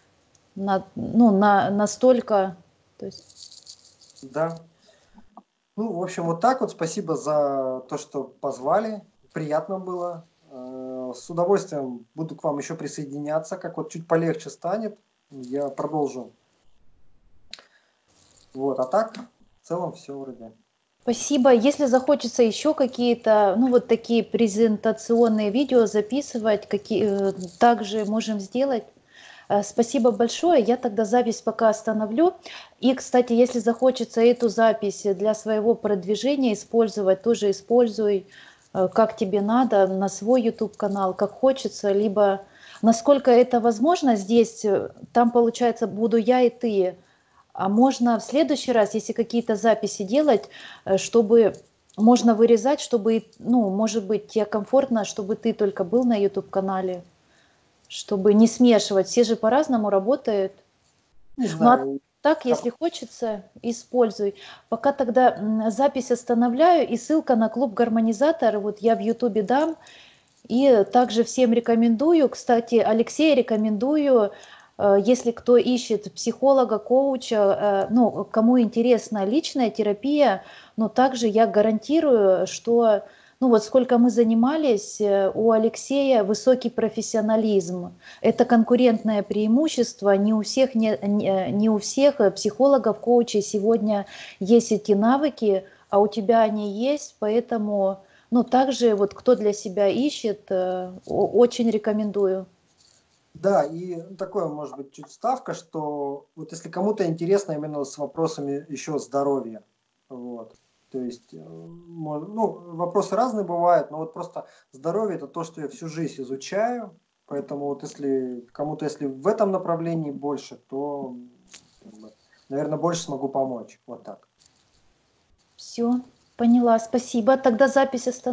настолько. То есть... Да. Ну, в общем, вот так вот. Спасибо за то, что позвали. Приятно было. С удовольствием буду к вам еще присоединяться. Как вот чуть полегче станет, я продолжу. Вот, а так, в целом все вроде. Спасибо. Если захочется еще какие-то, ну вот такие презентационные видео записывать, также можем сделать. Спасибо большое. Я тогда запись пока остановлю. И, кстати, если захочется эту запись для своего продвижения использовать, тоже используй, как тебе надо, на свой YouTube-канал, как хочется, либо насколько это возможно здесь, там, получается, буду я и ты. А можно в следующий раз, если какие-то записи делать, чтобы можно вырезать, чтобы, ну, может быть, тебе комфортно, чтобы ты только был на YouTube-канале, чтобы не смешивать. Все же по-разному работают. Не Ну, а знаю. так, если хочется, используй. Пока тогда запись остановляю, и ссылка на клуб «Гармонизатор» вот я в YouTube дам. И также всем рекомендую, кстати, Алексей, рекомендую, если кто ищет психолога, коуча, ну, кому интересна личная терапия, но также я гарантирую, что, ну вот сколько мы занимались, у Алексея высокий профессионализм. Это конкурентное преимущество. Не у всех психологов, коучей сегодня есть эти навыки, а у тебя они есть, поэтому... Ну, также вот кто для себя ищет, очень рекомендую. Да, и такое, может быть, чуть ставка, что вот если кому-то интересно именно с вопросами еще здоровья, вот, то есть, ну, вопросы разные бывают, но вот просто здоровье это то, что я всю жизнь изучаю, поэтому вот если кому-то, если в этом направлении больше, то, наверное, больше смогу помочь, вот так. Все, поняла, спасибо. Тогда запись остановлю.